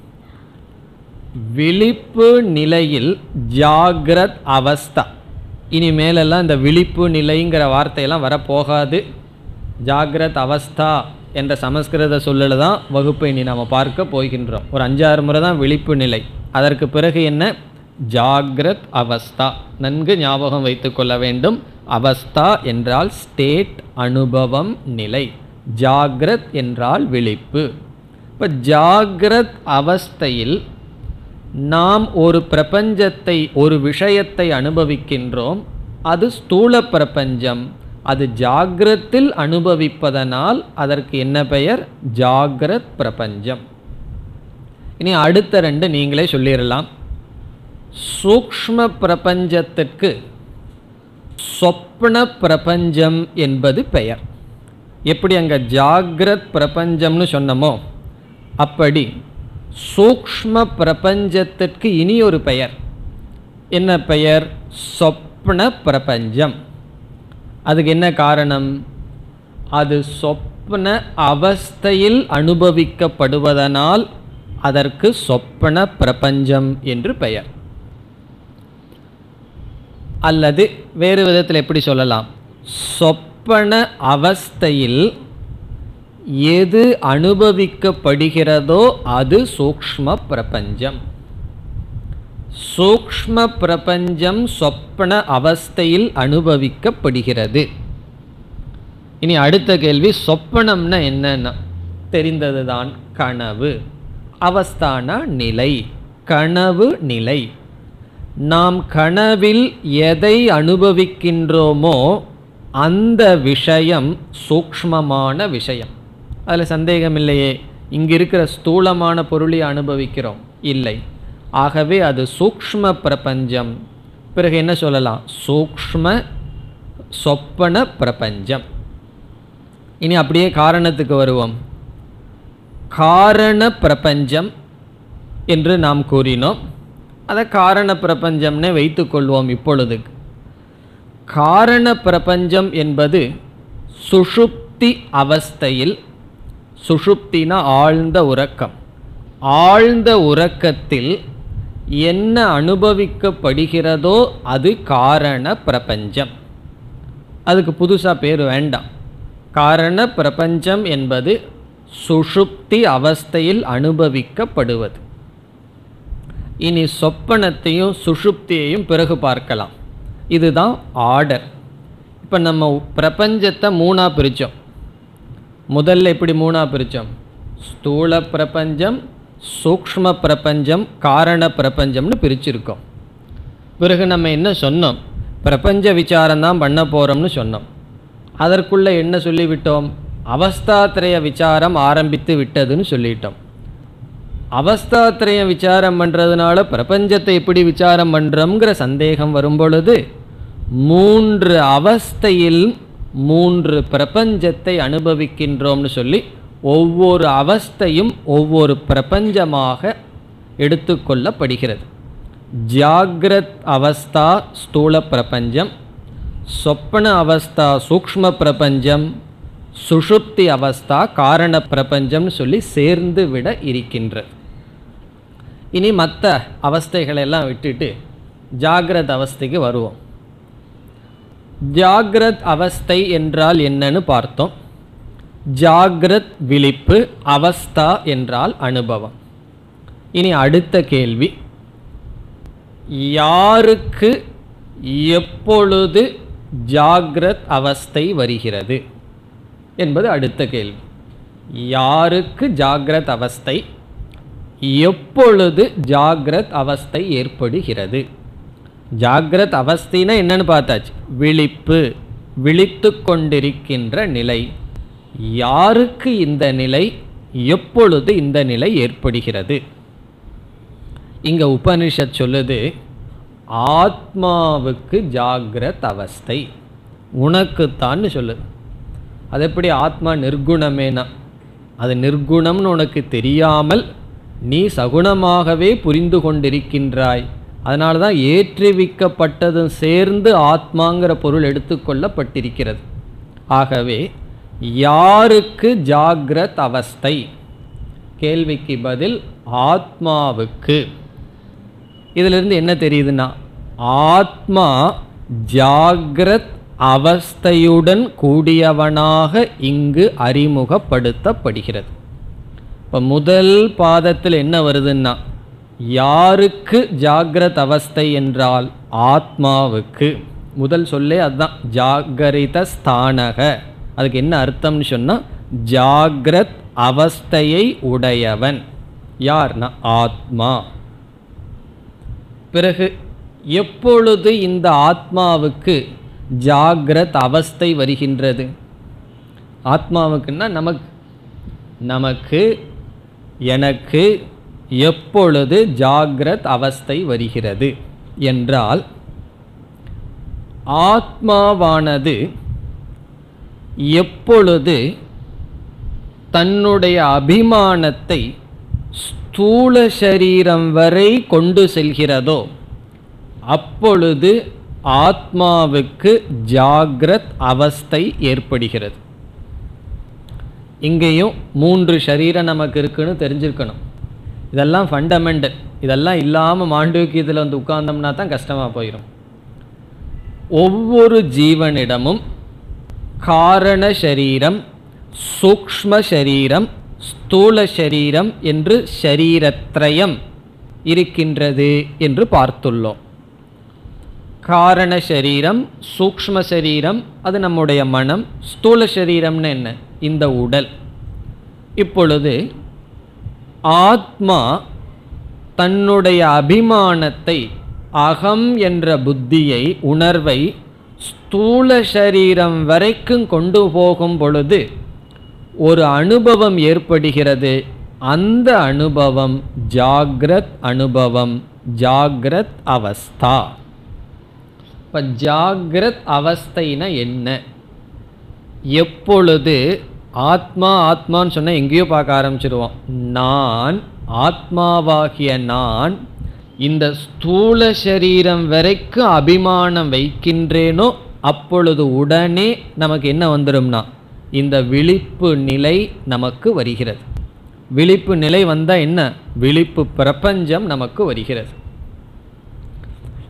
விழிப்பு நிலையில் ஜாக்ரத் அவஸ்தா. இனி மேலெல்லாம் இந்த விழிப்பு நிலைங்கிற வார்த்தையெல்லாம் வரப்போகாது. ஜாக்ரத் அவஸ்தா என்ற சமஸ்கிருத சொல்லில் தான் வகுப்பை இனி நாம் பார்க்க போகின்றோம். ஒரு அஞ்சாறு முறை தான் விழிப்பு நிலை. அதற்கு பிறகு என்ன? ஜாக்ரத் அவஸ்தா. நன்கு ஞாபகம் வைத்து கொள்ள வேண்டும். அவஸ்தா என்றால் ஸ்டேட், அனுபவம், நிலை. ஜாக்ரத் என்றால் விழிப்பு. இப்போ ஜாக்ரத் அவஸ்தையில் நாம் ஒரு பிரபஞ்சத்தை, ஒரு விஷயத்தை அனுபவிக்கின்றோம். அது ஸ்தூல பிரபஞ்சம். அது ஜாக்ரத்தில் அனுபவிப்பதனால் அதற்கு என்ன பெயர்? ஜாக்ரத் பிரபஞ்சம். இனி அடுத்த ரெண்டு நீங்களே சொல்லிடலாம். சூக்ஷ்ம பிரபஞ்சத்திற்கு சொப்ன பிரபஞ்சம் என்பது பெயர். எப்படி அங்கே ஜாக்ரத் பிரபஞ்சம்னு சொன்னமோ அப்படி சூக்ஷ்ம பிரபஞ்சத்திற்கு இனி ஒரு பெயர். என்ன பெயர்? சொப்ன பிரபஞ்சம். அதுக்கு என்ன காரணம்? அது சொப்ன அவஸ்தையில் அனுபவிக்கப்படுவதனால் அதற்கு சொப்பன பிரபஞ்சம் என்று பெயர். அல்லது வேறு விதத்தில் எப்படி சொல்லலாம்? சொப்பன அவஸ்தையில் எது அனுபவிக்கப்படுகிறதோ அது சூக்ஷ்ம பிரபஞ்சம். சூக்ஷ்ம பிரபஞ்சம் சொப்பன அவஸ்தையில் அனுபவிக்கப்படுகிறது. இனி அடுத்த கேள்வி, சொப்பனம்னா என்னன்னா தெரிந்ததுதான், கனவு. அவஸ்தான நிலை, கனவு நிலை. நாம் கனவில் எதை அனுபவிக்கின்றோமோ அந்த விஷயம் சூக்ஷ்மமான விஷயம். அதில் சந்தேகம் இல்லையே. இங்கு இருக்கிற ஸ்தூலமான பொருளை அனுபவிக்கிறோம் இல்லை. ஆகவே அது சூக்ஷ்ம பிரபஞ்சம். பிறகு என்ன சொல்லலாம்? சூக்ஷ்ம சொப்பன பிரபஞ்சம். இனி அப்படியே காரணத்துக்கு வருவோம். காரண பிரபஞ்சம் என்று நாம் கூறினோம். அதை காரண பிரபஞ்சம்னே வைத்துக்கொள்வோம் இப்பொழுதுக்கு. காரண பிரபஞ்சம் என்பது சுஷுப்தி அவஸ்தையில், சுஷுப்தினா ஆழ்ந்த உறக்கம், ஆழ்ந்த உறக்கத்தில் என்ன அனுபவிக்கப்படுகிறதோ அது காரண பிரபஞ்சம். அதுக்கு புதுசாக பேர் வேண்டாம். காரண பிரபஞ்சம் என்பது சுஷுப்தி அவஸ்தையில் அனுபவிக்கப்படுவது. இனி சொப்பனத்தையும் சுஷுப்தியையும் பிறகு பார்க்கலாம். இதுதான் ஆர்டர். இப்போ நம்ம பிரபஞ்சத்தை மூணாக பிரித்தோம். முதல்ல எப்படி மூணாக பிரித்தோம்? ஸ்தூல பிரபஞ்சம், சூக்ஷ்ம பிரபஞ்சம், காரண பிரபஞ்சம்னு பிரிச்சிருக்கோம். பிறகு நம்ம என்ன சொன்னோம்? பிரபஞ்ச விசாரம்தான் பண்ண போகிறோம்னு சொன்னோம். அதற்குள்ளே என்ன சொல்லிவிட்டோம்? அவஸ்தாத்ரய விசாரம் ஆரம்பித்து விட்டதுன்னு சொல்லிட்டோம். அவஸ்தாத்ரய விசாரம் பண்ணுறதுனால பிரபஞ்சத்தை எப்படி விசாரம் பண்ணுறோங்கிற சந்தேகம் வரும் பொழுது மூன்று அவஸ்தையில் மூன்று பிரபஞ்சத்தை அனுபவிக்கின்றோம்னு சொல்லி ஒவ்வொரு அவஸ்தையும் ஒவ்வொரு பிரபஞ்சமாக எடுத்துக்கொள்ளப்படுகிறது. ஜாகிரத் அவஸ்தா ஸ்தூல பிரபஞ்சம், சொப்பன அவஸ்தா சூக்ஷ்ம பிரபஞ்சம், சுஷுப்தி அவஸ்தா காரண பிரபஞ்சம்னு சொல்லி சேர்ந்து விட இருக்கின்றது. இனி மற்ற அவஸ்தைகளெல்லாம் விட்டுட்டு ஜாகிரத் அவஸ்தைக்கு வருவோம். ஜாகிரத் அவஸ்தை என்றால் என்னன்னு பார்த்தோம். ஜாகிரத் விழிப்பு, அவஸ்தா என்றால் அனுபவம். இனி அடுத்த கேள்வி, யாருக்கு எப்பொழுது ஜாகிரத் அவஸ்தை வருகிறது என்பது அடுத்த கேள்வி. யாருக்கு ஜாகிரத் அவஸ்தை, எப்பொழுது ஜாகிரத் அவஸ்தை ஏற்படுகிறது? ஜாகிரத் அவஸ்தைனா என்னன்னு பார்த்தாச்சு. விழிப்பு, விழித்து கொண்டிருக்கின்ற நிலை. யாருக்கு இந்த நிலை, எப்பொழுது இந்த நிலை ஏற்படுகிறது? இங்க உபனிஷத் சொல்லுது ஆத்மாவுக்கு ஜாகிரத் அவஸ்தை, உனக்குத்தான்னு சொல்லுது. அது எப்படி ஆத்மா நிர்குணமேனா? அது நிர்குணம்னு உனக்கு தெரியாமல் நீ சகுணமாகவே புரிந்து கொண்டிருக்கின்றாய். அதனால தான் ஏற்றுவிக்கப்பட்டதும் சேர்ந்து ஆத்மாங்கிற பொருள் எடுத்துக்கொள்ளப்பட்டிருக்கிறது. ஆகவே யாருக்கு ஜாகிரத் அவஸ்தை? கேள்விக்கு பதில் ஆத்மாவுக்கு. இதிலிருந்து என்ன தெரியுதுன்னா, ஆத்மா ஜாகிரத் அவஸ்தையுடன் கூடியவனாக இங்கு அறிமுகப்படுத்தப்படுகிறது. இப்போ முதல் பாதத்தில் என்ன வருதுன்னா, யாருக்கு ஜாகிரத் அவஸ்தை என்றால் ஆத்மாவுக்கு. முதல் சொல்லே அதுதான், ஜாகரித ஸ்தானக. அதுக்கு என்ன அர்த்தம்னு சொன்னால் ஜாகிரத் அவஸ்தையை உடையவன். யார்னா ஆத்மா. பிறகு எப்பொழுது இந்த ஆத்மாவுக்கு ஜாகிரத் அவஸ்தை வருகின்றது? ஆத்மாவுக்குன்னா நமக்கு நமக்கு எனக்கு எப்பொழுது ஜாகிரத் அவஸ்தை வருகிறது என்றால், ஆத்மாவானது எப்பொழுது தன்னுடைய அபிமானத்தை ஸ்தூல சரீரம் வரை கொண்டு செல்கிறதோ அப்பொழுது ஆத்மாவுக்கு ஜாகிரத் அவஸ்தை ஏற்படுகிறது. இங்கேயும் மூன்று சரீரம் நமக்கு இருக்குன்னு தெரிஞ்சிருக்கணும். இதெல்லாம் ஃபண்டமெண்டல். இதெல்லாம் இல்லாமல் மாண்டூக்கியத்தில் வந்து உட்கார்ந்தோம்னா தான் கஷ்டமாக போயிடும். ஒவ்வொரு ஜீவனிடமும் காரண சரீரம், சூக்ஷ்ம சரீரம், ஸ்தூல சரீரம் என்று சரீரத்ரயம் இருக்கின்றது என்று பார்த்துள்ளோம். காரண சரீரம், சூக்ஷ்ம சரீரம் அது நம்முடைய மனம், ஸ்தூல சரீரம்னு என்ன? இந்த உடல். இப்பொழுது ஆத்மா தன்னுடைய அபிமானத்தை, அகம் என்ற புத்தியை, உணர்வை ஸ்தூல சரீரம் வரைக்கும் கொண்டு போகும் பொழுது ஒரு அனுபவம் ஏற்படுகிறது. அந்த அனுபவம் ஜாகிரத் அனுபவம், ஜாகிரத் அவஸ்தா. இப்போ ஜாகிரத் அவஸ்தைனா என்ன? எப்பொழுது ஆத்மா ஆத்மான்னு சொன்னால் எங்கேயோ பார்க்க ஆரம்பிச்சிடுவோம். நான் ஆத்மாவாகிய நான் இந்த ஸ்தூல சரீரம் வரைக்கும் அபிமானம் வைக்கின்றேனோ அப்பொழுது உடனே நமக்கு என்ன வந்துடும்னா இந்த விழிப்பு நிலை நமக்கு வருகிறது. விழிப்பு நிலை வந்தால் என்ன? விழிப்பு பிரபஞ்சம் நமக்கு வருகிறது.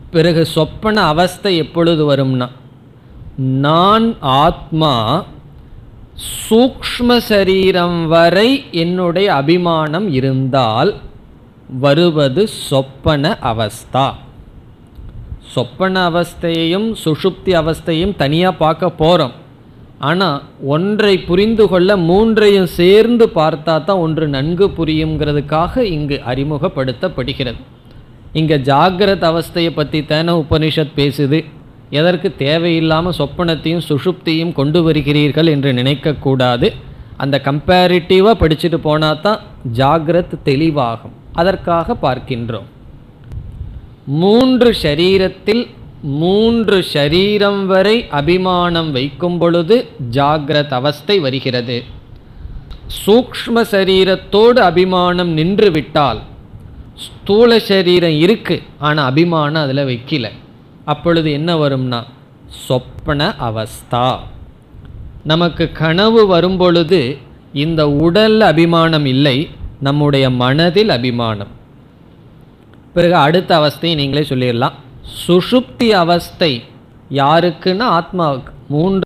பிறகு சொப்பன அவஸ்தை எப்பொழுது வரும்னா, நான் ஆத்மா சூக்ஷ்ம சரீரம் வரை என்னுடைய அபிமானம் இருந்தால் வருவது சொப்பன அவஸ்தா. சொப்பன அவஸ்தையையும் சுஷுப்தி அவஸ்தையும் தனியாக பார்க்க போகிறோம். ஆனால் ஒன்றை புரிந்து கொள்ள மூன்றையும் சேர்ந்து பார்த்தா தான் ஒன்று நன்கு புரியுங்கிறதுக்காக இங்கு அறிமுகப்படுத்தப்படுகிறது. இங்கே ஜாகிரத் அவஸ்தையை பற்றி தானே உபனிஷத் பேசுது. எதற்கு தேவையில்லாமல் சொப்பனத்தையும் சுஷுப்தியும் கொண்டு வருகிறீர்கள் என்று நினைக்கக்கூடாது. அந்த கம்பேரிட்டிவாக படிச்சுட்டு போனால் தான் ஜாகிரத் தெளிவாகும். அதற்காக பார்க்கின்றோம். மூன்று ஷரீரத்தில் மூன்று ஷரீரம் வரை அபிமானம் வைக்கும் பொழுது ஜாகிரத் அவஸ்தை வருகிறது. சூக்ஷ்ம சரீரத்தோடு அபிமானம் நின்று விட்டால், ஸ்தூல சரீரம் இருக்கு ஆனால் அபிமானம் அதில் வைக்கல, அப்பொழுது என்ன வரும்னா சொப்பன அவஸ்தா. நமக்கு கனவு வரும் பொழுது இந்த உடல் அபிமானம் இல்லை, நம்முடைய மனதில் அபிமானம். பிறகு அடுத்த அவஸ்தையை நீங்களே சொல்லிடலாம். சுஷுப்தி அவஸ்தை யாருக்குன்னா ஆத்மாவுக்கு. மூன்று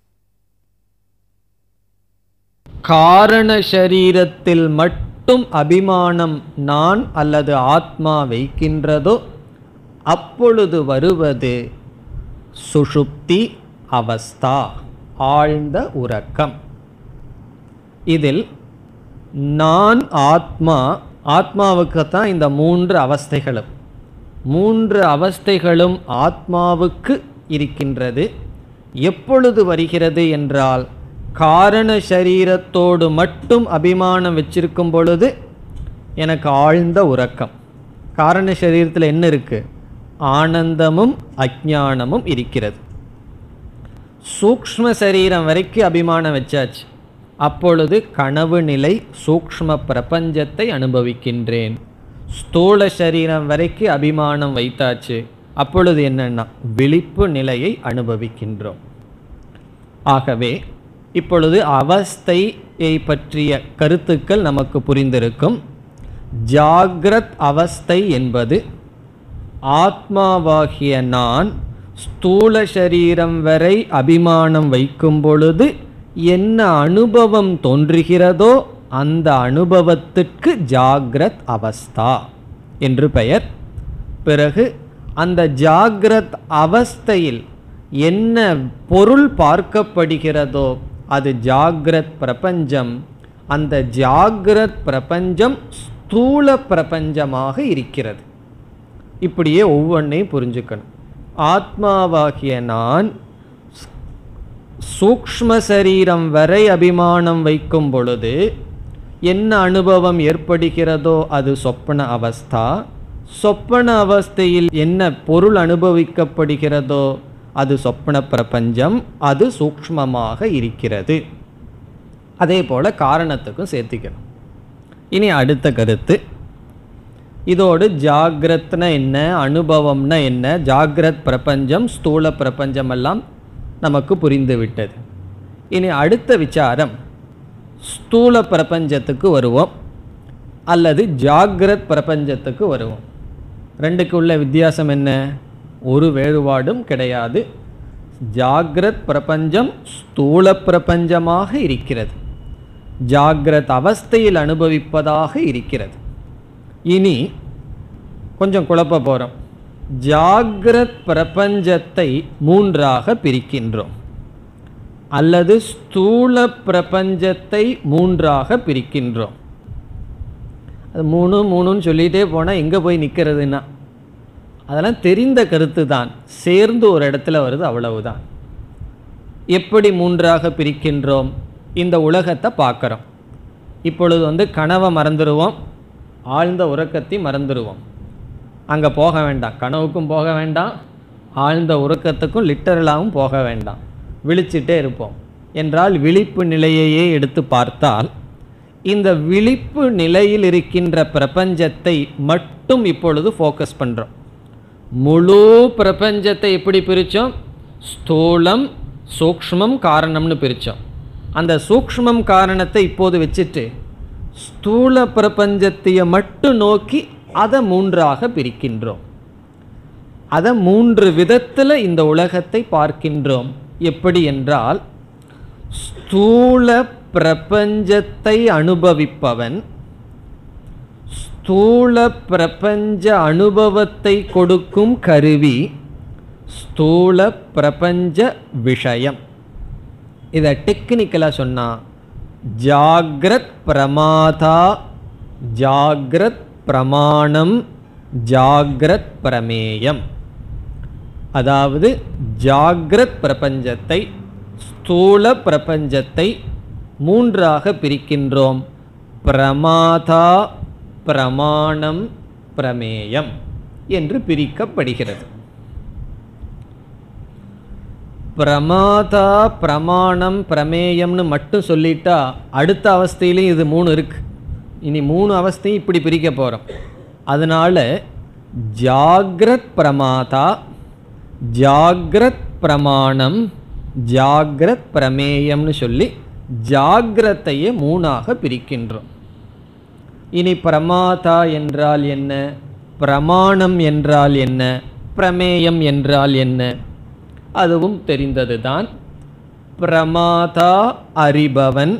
காரண சரீரத்தில் மட்டும் அபிமானம் நான் அல்லது ஆத்மா வைக்கின்றதோ அப்பொழுது வருவது சுஷுப்தி அவஸ்தா, ஆழ்ந்த உறக்கம். இதில் நான் ஆத்மா, ஆத்மாவுக்கு தான் இந்த மூன்று அவஸ்தைகளும். மூன்று அவஸ்தைகளும் ஆத்மாவுக்கு இருக்கின்றது. எப்பொழுது வருகிறது என்றால், காரண சரீரத்தோடு மட்டும் அபிமானம் வச்சிருக்கும் பொழுது எனக்கு ஆழ்ந்த உறக்கம். காரண சரீரத்தில் என்ன இருக்கு? ஆனந்தமும் அஜ்ஞானமும் இருக்கிறது. சூக்ஷ்ம சரீரம் வரைக்கும் அபிமானம் வச்சாச்சு, அப்பொழுது கனவு நிலை சூக்ஷ்ம பிரபஞ்சத்தை அனுபவிக்கின்றேன். ஸ்தூல சரீரம் வரைக்கும் அபிமானம் வைத்தாச்சு, அப்பொழுது என்னன்னா விழிப்பு நிலையை அனுபவிக்கின்றோம். ஆகவே இப்பொழுது அவஸ்தையை பற்றிய கருத்துக்கள் நமக்கு புரிந்திருக்கும். ஜாகிரத் அவஸ்தை என்பது ஆத்மாவாகிய நான் ஸ்தூல சரீரம் வரை அபிமானம் வைக்கும் பொழுது என்ன அனுபவம் தோன்றுகிறதோ அந்த அனுபவத்திற்கு ஜாகிரத் அவஸ்தா என்று பெயர். பிறகு அந்த ஜாகிரத் அவஸ்தையில் என்ன பொருள் பார்க்கப்படுகிறதோ அது ஜாகிரத் பிரபஞ்சம். அந்த ஜாகிரத் பிரபஞ்சம் ஸ்தூல பிரபஞ்சமாக இருக்கிறது. இப்படியே ஒவ்வொன்றையும் புரிஞ்சுக்கணும். ஆத்மாவாகிய நான் சூக்ஷ்ம சரீரம் வரை அபிமானம் வைக்கும் பொழுது என்ன அனுபவம் ஏற்படுகிறதோ அது சொப்பன அவஸ்தா. சொப்பன அவஸ்தையில் என்ன பொருள் அனுபவிக்கப்படுகிறதோ அது சொப்பன பிரபஞ்சம், அது சூக்ஷ்மமாக இருக்கிறது. அதே போல காரணத்துக்கும் சேர்த்திக்கணும். இனி அடுத்த கருத்து, இதோடு ஜாகிரத்னா என்ன, அனுபவம்னா என்ன, ஜாகிரத் பிரபஞ்சம் ஸ்தூல பிரபஞ்சம் எல்லாம் நமக்கு புரிந்துவிட்டது. இனி அடுத்த விசாரம், ஸ்தூல பிரபஞ்சத்துக்கு வருவோம் அல்லது ஜாகிரத் பிரபஞ்சத்துக்கு வருவோம். ரெண்டுக்கு உள்ள வித்தியாசம் என்ன? ஒரு வேறுபாடும் கிடையாது. ஜாகிரத் பிரபஞ்சம் ஸ்தூல பிரபஞ்சமாக இருக்கிறது, ஜாகிரத் அவஸ்தையில் அனுபவிப்பதாக இருக்கிறது. இனி கொஞ்சம் குழப்ப போகிறோம். ஜாகிரத் பிரபஞ்சத்தை மூன்றாக பிரிக்கின்றோம் அல்லது ஸ்தூல பிரபஞ்சத்தை மூன்றாக பிரிக்கின்றோம். அது மூணு மூணுன்னு சொல்லிகிட்டே போனால் எங்கே போய் நிற்கிறதுன்னா அதெல்லாம் தெரிந்த கருத்து தான், சேர்ந்து ஒரு இடத்துல வருது, அவ்வளவுதான். எப்படி மூன்றாக பிரிக்கின்றோம்? இந்த உலகத்தை பார்க்குறோம். இப்பொழுது வந்து கனவை மறந்துடுவோம், ஆழ்ந்த உறக்கத்தை மறந்துடுவோம். அங்கே போக வேண்டாம், கனவுக்கும் போக வேண்டாம், ஆழ்ந்த உறக்கத்துக்கும் லிட்டரலாகவும் போக வேண்டாம், விழிச்சிட்டே இருப்போம். என்றால் விழிப்பு நிலையையே எடுத்து பார்த்தால் இந்த விழிப்பு நிலையில் இருக்கின்ற பிரபஞ்சத்தை மட்டும் இப்பொழுது ஃபோக்கஸ் பண்ணுறோம். முழு பிரபஞ்சத்தை எப்படி பிரித்தோம்? ஸ்தூலம் சூக்ஷ்மம் காரணம்னு பிரித்தோம். அந்த சூக்ஷ்மம் காரணத்தை இப்போது வச்சுட்டு ஸ்தூல பிரபஞ்சத்தையை மட்டும் நோக்கி அதை மூன்றாக பிரிக்கின்றோம். அதை மூன்று விதத்தில் இந்த உலகத்தை பார்க்கின்றோம். எப்படி என்றால், ஸ்தூல பிரபஞ்சத்தை அனுபவிப்பவன், ஸ்தூல பிரபஞ்ச அனுபவத்தை கொடுக்கும் கருவி, ஸ்தூல பிரபஞ்ச விஷயம். இதை டெக்னிக்கலாக சொன்னால் ஜாக்ரத் பிரமாதா, ஜாக்ரத் பிரமாணம், ஜாக்ரத் பிரமேயம். அதாவது ஜாக்ரத் பிரபஞ்சத்தை, ஸ்தூல பிரபஞ்சத்தை மூன்றாக பிரிக்கின்றோம். பிரமாதா, பிரமாணம், பிரமேயம் என்று பிரிக்கப்படுகிறது. பிரமாதா, பிரமாணம், பிரமேயம்னு மட்டும் சொல்லிட்டா அடுத்த அவஸ்தையிலையும் இது மூணு இருக்கு. இனி மூணு அவஸ்தையும் இப்படி பிரிக்க போகிறோம். அதனால ஜாக்ரத் பிரமாதா, ஜாக்ரத் பிரமாணம், ஜாக்ரத் பிரமேயம்னு சொல்லி ஜாக்ரத்தையே மூணாக பிரிக்கின்றோம். இனி பிரமாதா என்றால் என்ன, பிரமாணம் என்றால் என்ன, பிரமேயம் என்றால் என்ன, அதுவும் தெரிந்ததுதான். பிரமாதா அறிபவன்,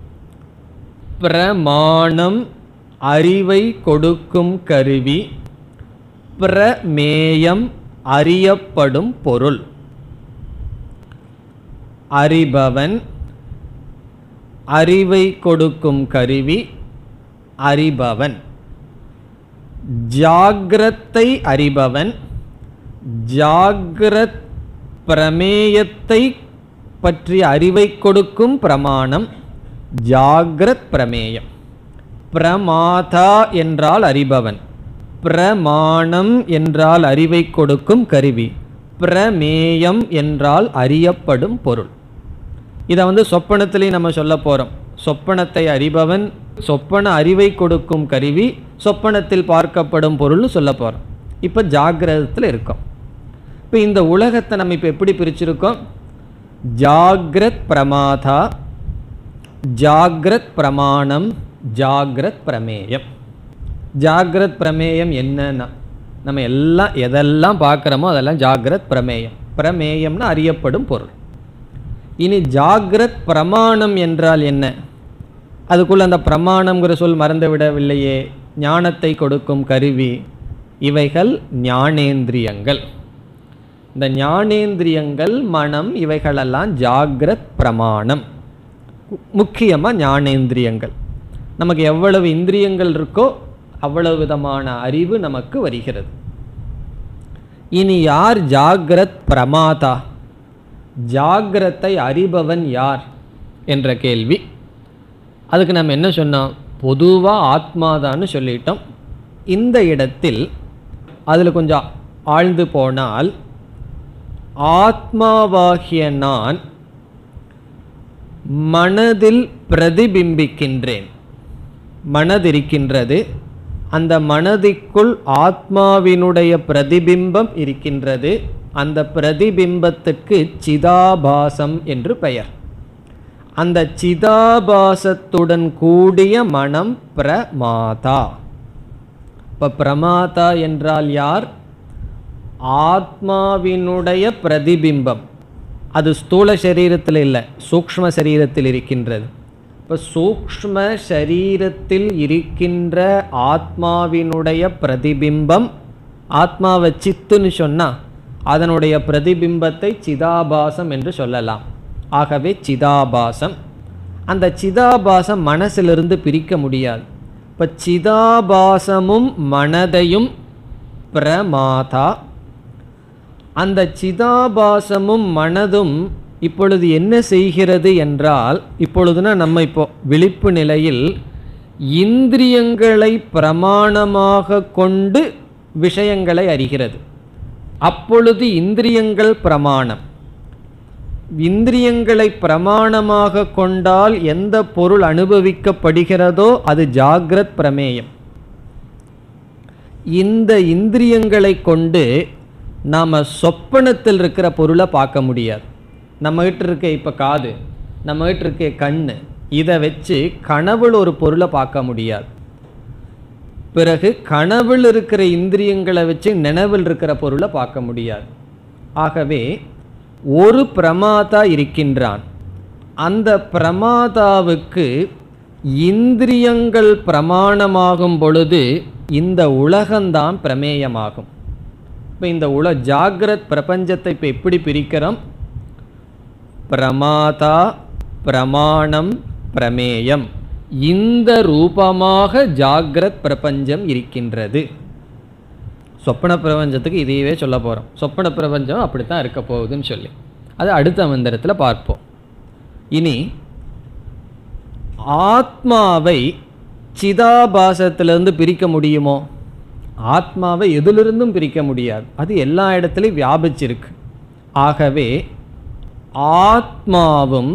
பிரமாணம் அறிவை கொடுக்கும் கருவி, பிரமேயம் அறியப்படும் பொருள். அறிபவன், அறிவை கொடுக்கும் கருவி, அறிபவன். ஜாக்ரத்தை அறிபவன், ஜாக்ரத் பிரமேயத்தை பற்றிய அறிவை கொடுக்கும் பிரமாணம், ஜாக்ரத் பிரமேயம். பிரமாதா என்றால் அறிபவன், பிரமாணம் என்றால் அறிவை கொடுக்கும் கருவி, பிரமேயம் என்றால் அறியப்படும் பொருள். இதை வந்து சொப்பனத்திலேயே நம்ம சொல்ல போகிறோம். சொப்பனத்தை அறிபவன், சொப்பன அறிவை கொடுக்கும் கருவி, சொப்பனத்தில் பார்க்கப்படும் பொருள்னு சொல்ல போகிறோம். இப்போ ஜாகிரதத்தில் இருக்கோம். இப்போ இந்த உலகத்தை நம்ம இப்போ எப்படி பிரிச்சிருக்கோம்? ஜாக்ரத் பிரமாதா, ஜாக்ரத் பிரமாணம், ஜாக்ரத் பிரமேயம். ஜாக்ரத் பிரமேயம் என்னன்னா, நம்ம எல்லாம் எதெல்லாம் பார்க்குறோமோ அதெல்லாம் ஜாக்ரத் பிரமேயம். பிரமேயம்னா அறியப்படும் பொருள். இனி ஜாக்ரத் பிரமாணம் என்றால் என்ன? அதுக்குள்ள அந்த பிரமாணம்ங்கிற சொல் மறந்து விடவில்லையே. ஞானத்தை கொடுக்கும் கருவி, இவைகள் ஞானேந்திரியங்கள். இந்த ஞானேந்திரியங்கள், மனம், இவைகளெல்லாம் ஜாக்ரத் பிரமாணம். முக்கியமாக ஞானேந்திரியங்கள். நமக்கு எவ்வளவு இந்திரியங்கள் இருக்கோ அவ்வளவு விதமான அறிவு நமக்கு வருகிறது. இனி யார் ஜாக்ரத் பிரமாதா? ஜாக்ரத்தை அறிபவன் யார் என்ற கேள்வி. அதுக்கு நம்ம என்ன சொன்னோம்? பொதுவாக ஆத்மாதான்னு சொல்லிட்டோம். இந்த இடத்தில் அதில் கொஞ்சம் ஆழ்ந்து போனால், ஆத்மாவாகிய நான் மனதில் பிரதிபிம்பிக்கின்றேன். மனதிருக்கின்றது, அந்த மனதிற்குள் ஆத்மாவினுடைய பிரதிபிம்பம் இருக்கின்றது. அந்த பிரதிபிம்பத்துக்கு சிதாபாசம் என்று பெயர். அந்த சிதாபாசத்துடன் கூடிய மனம் பிரமாதா. இப்போ பிரமாதா என்றால் யார்? ஆத்மாவினுடைய பிரதிபிம்பம். அது ஸ்தூல சரீரத்தில் இல்லை, சூக்ஷ்ம சரீரத்தில் இருக்கின்றது. இப்போ சூக்ஷ்ம சரீரத்தில் இருக்கின்ற ஆத்மாவினுடைய பிரதிபிம்பம், ஆத்மாவை சித்துன்னு சொன்னால் அதனுடைய பிரதிபிம்பத்தை சிதாபாசம் என்று சொல்லலாம். ஆகவே சிதாபாசம். அந்த சிதாபாசம் மனசிலிருந்து பிரிக்க முடியாது. இப்போ சிதாபாசமும் மனதையும் பிரமாதா. அந்த சிதாபாசமும் மனதும் இப்பொழுது என்ன செய்கிறது என்றால், இப்பொழுதுனா நம்ம இப்போ விழிப்பு நிலையில் இந்திரியங்களை பிரமாணமாக கொண்டு விஷயங்களை அறிகிறது. அப்பொழுது இந்திரியங்கள் பிரமாணம். இந்திரியங்களை பிரமாணமாக கொண்டால் எந்த பொருள் அனுபவிக்கப்படுகிறதோ அது ஜாக்ரத் பிரமேயம். இந்த இந்திரியங்களை கொண்டு நாம் சொப்பனத்தில் இருக்கிற பொருளை பார்க்க முடியாது. நம்மகிட்ட இருக்க இப்போ காது, நம்மகிட்ட இருக்க கண், இதை வச்சு கனவுல ஒரு பொருளை பார்க்க முடியாது. பிறகு கனவில் இருக்கிற இந்திரியங்களை வச்சு நினைவில் இருக்கிற பொருளை பார்க்க முடியாது. ஆகவே ஒரு பிரமாதா இருக்கின்றான். அந்த பிரமாதாவுக்கு இந்திரியங்கள் பிரமாணமாகும் பொழுது இந்த உலகம்தான் பிரமேயமாகும். இப்போ இந்த உல ஜாகிரத் பிரபஞ்சத்தை இப்போ எப்படி பிரிக்கிறோம்? பிரமாதா, பிரமாணம், பிரமேயம், இந்த ரூபமாக ஜாகிரத் பிரபஞ்சம் இருக்கின்றது. சொப்பன பிரபஞ்சத்துக்கு இதையவே சொல்ல போகிறோம். சொப்பன பிரபஞ்சம் அப்படித்தான் இருக்க போகுதுன்னு சொல்லி அது அடுத்த மந்திரத்தில் பார்ப்போம். இனி ஆத்மாவை சிதாபாசத்திலிருந்து பிரிக்க முடியுமோ? ஆத்மாவை எதிலிருந்தும் பிரிக்க முடியாது. அது எல்லா இடத்துலையும் வியாபிச்சிருக்கு. ஆகவே ஆத்மாவும்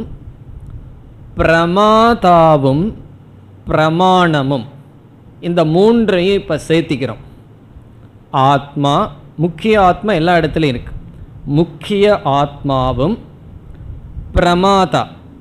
பிரமாதாவும் பிரமாணமும் இந்த மூன்றையும் இப்போ சேர்த்திக்கிறோம். ஆத்மா, முக்கிய ஆத்மா எல்லா இடத்துலையும் இருக்கு. முக்கிய ஆத்மாவும் பிரமாதா,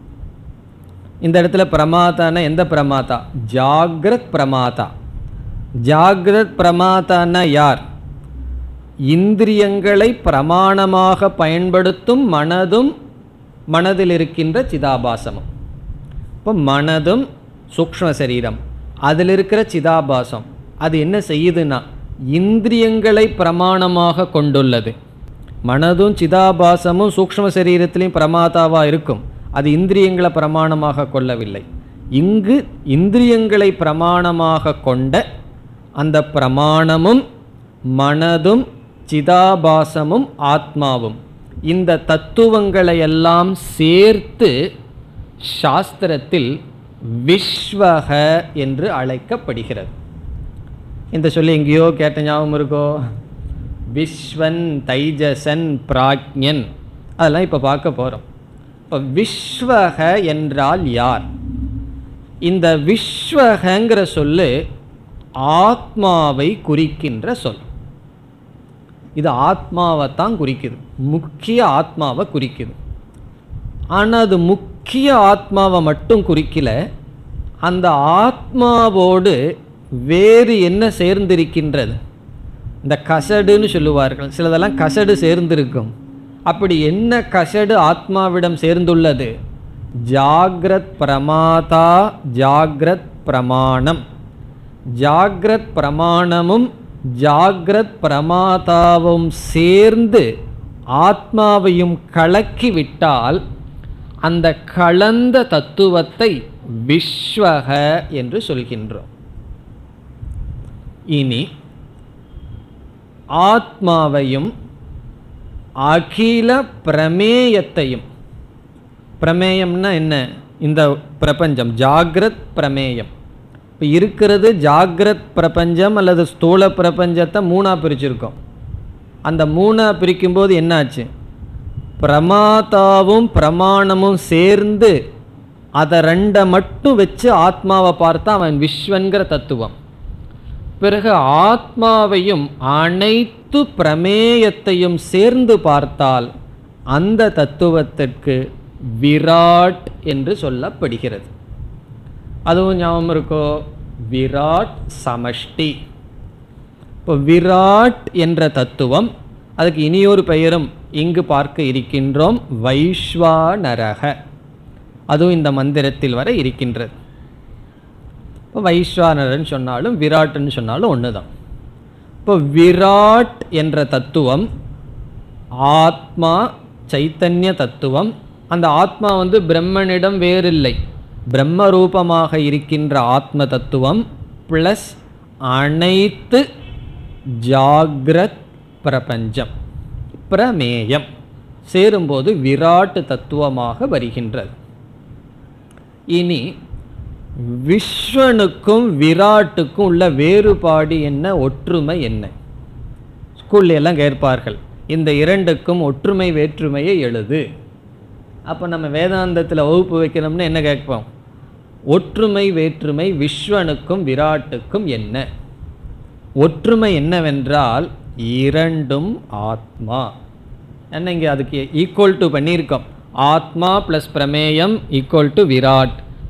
இந்த இடத்துல பிரமாதான எந்த பிரமாதா? ஜாகிரத் பிரமாதா. ஜாகிரத் பிரமாதான யார்? இந்திரியங்களை பிரமாணமாக பயன்படுத்தும் மனதும் மனதில் இருக்கின்ற சிதாபாசமும். இப்போ மனதும் சூக்ஷ்ம சரீரம், அதில் இருக்கிற சிதாபாசம் அது என்ன செய்யுதுன்னா இந்திரியங்களை பிரமாணமாக கொண்டுள்ளது. மனதும் சிதாபாசமும் சூக்ஷ்ம சரீரத்திலையும் பிரமாதாவாக இருக்கும். அது இந்திரியங்களை பிரமாணமாக கொள்ளவில்லை. இங்கு இந்திரியங்களை பிரமாணமாக கொண்ட அந்த பிரமாணமும் மனதும் சிதாபாசமும் ஆத்மாவும் இந்த தத்துவங்களை எல்லாம் சேர்த்து சாஸ்திரத்தில் விஸ்வக என்று அழைக்கப்படுகிறது. இந்த சொல்லி எங்கேயோ கேட்ட ஞாபகம் இருக்கோ? விஸ்வன், தைஜசன், பிராக்ஞன், அதெல்லாம் இப்போ பார்க்க போகிறோம். இப்போ விஸ்வக என்றால் யார்? இந்த விஸ்வகங்கிற சொல்லு ஆத்மாவை குறிக்கின்ற சொல். இது ஆத்மாவை தான் குறிக்குது, முக்கிய ஆத்மாவை குறிக்குது. ஆனால் அது முக்கிய ஆத்மாவை மட்டும் குறிக்கல, அந்த ஆத்மாவோடு வேறு என்ன சேர்ந்திருக்கின்றது? இந்த கசடுன்னு சொல்லுவார்கள், சிலதெல்லாம் கசடு சேர்ந்திருக்கும். அப்படி என்ன கசடு ஆத்மாவிடம் சேர்ந்துள்ளது? ஜாகிரத் பிரமாதா, ஜாகிரத் பிரமாணம். ஜாகிரத் பிரமாணமும் ஜாகிரத் பிரமாதாவும் சேர்ந்து ஆத்மாவையும் கலக்கி விட்டால் அந்த கலந்த தத்துவத்தை விஸ்வக என்று சொல்கின்றோம். இனி ஆத்மாவையும் அகில பிரமேயத்தையும், பிரமேயம்னா என்ன? இந்த பிரபஞ்சம் ஜாகிரத் பிரமேயம். இப்போ இருக்கிறது ஜாகிரத் பிரபஞ்சம் அல்லது ஸ்தூல பிரபஞ்சத்தை மூணாக பிரிச்சிருக்கோம். அந்த மூணாக பிரிக்கும்போது என்னாச்சு? பிரமாதாவும் பிரமாணமும் சேர்ந்து அதை ரெண்டை மட்டும் வச்சு ஆத்மாவை பார்த்தா அவன் விஸ்வன்கிற தத்துவம். பிறகு ஆத்மாவையும் அனைத்து பிரமேயத்தையும் சேர்ந்து பார்த்தால் அந்த தத்துவத்திற்கு விராட் என்று சொல்லப்படுகிறது. அதுவும் ஞாபகம் இருக்கோ? விராட் சமஷ்டி. இப்போ விராட் என்ற தத்துவம், அதுக்கு இனியொரு பெயரும் இங்கு பார்க்க இருக்கின்றோம், வைஸ்வானரக. அதுவும் இந்த மந்திரத்தில் வர இருக்கின்றது. இப்போ வைஸ்வானரன் சொன்னாலும் விராட்னு சொன்னாலும் ஒன்று தான். இப்போ விராட் என்ற தத்துவம் ஆத்மா, சைத்தன்ய தத்துவம். அந்த ஆத்மா வந்து பிரம்மனிடம் வேறில்லை, பிரம்ம ரூபமாக இருக்கின்ற ஆத்ம தத்துவம் ப்ளஸ் அனைத்து ஜாகிரத் பிரபஞ்சம் பிரமேயம் சேரும்போது விராட் தத்துவமாக வருகின்றது. இனி விஸ்வனுக்கும் விராட்டுக்கும் உள்ள வேறுபாடு என்ன, ஒற்றுமை என்ன? ஸ்கூல்ல எல்லாம் கேட்பார்கள், இந்த இரண்டுக்கும் ஒற்றுமை வேற்றுமையை எழுது. அப்போ நம்ம வேதாந்தத்தில் வகுப்பு வைக்கணும்னு என்ன கேட்போம்? ஒற்றுமை வேற்றுமை விஸ்வனுக்கும் விராட்டுக்கும் என்ன? ஒற்றுமை என்னவென்றால் இரண்டும் ஆத்மா. என்ன இங்கே அதுக்கு ஈக்குவல் டு பண்ணியிருக்கோம். ஆத்மா ப்ளஸ் பிரமேயம் ஈக்குவல் டு விராட்.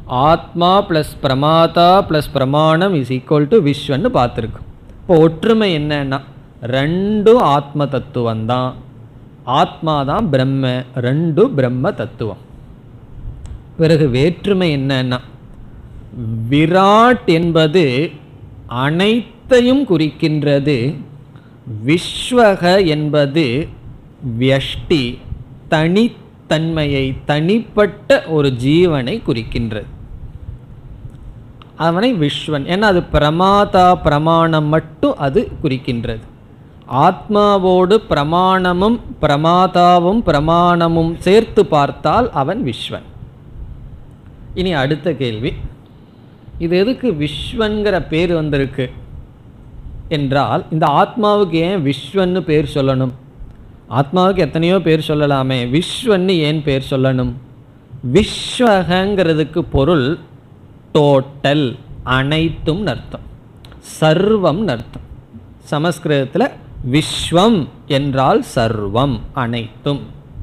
ஆத்மா ப்ளஸ் பிரமாதா ப்ளஸ் பிரமாணம் இஸ் ஈக்குவல் டு விஸ்வன்னு பார்த்துருக்கோம். இப்போ ஒற்றுமை என்னன்னா ரெண்டும் ஆத்ம தத்துவம் தான், ஆத்மா தான் பிரம்ம, ரெண்டு பிரம்ம தத்துவம். பிறகு வேற்றுமை என்னன்னா விராட் என்பது அனைத்தையும் குறிக்கின்றது, விஸ்வக என்பது வியஷ்டி தனித்தன்மையை தனிப்பட்ட ஒரு ஜீவனை குறிக்கின்றது. அவனை விஸ்வன், ஏன்னா அது பிரமாதா பிரமாணம் மட்டும் அது குறிக்கின்றது. ஆத்மாவோடு பிரமாணமும் பிரமாதாவும் பிரமாணமும் சேர்த்து பார்த்தால் அவன் விஸ்வன். இனி அடுத்த கேள்வி, இது எதுக்கு விஸ்வன்கிற பேர் வந்திருக்கு என்றால், இந்த ஆத்மாவுக்கு ஏன் விஸ்வன்னு பேர் சொல்லணும்? ஆத்மாவுக்கு எத்தனையோ பேர் சொல்லலாமே, விஸ்வன்னு ஏன் பேர் சொல்லணும்? விஸ்வகங்கிறதுக்கு பொருள் டோட்டல், அனைத்தும் அர்த்தம், சர்வம் அர்த்தம். சமஸ்கிருதத்தில் விஸ்வம் என்றால் சர்வம், அனைத்தும்.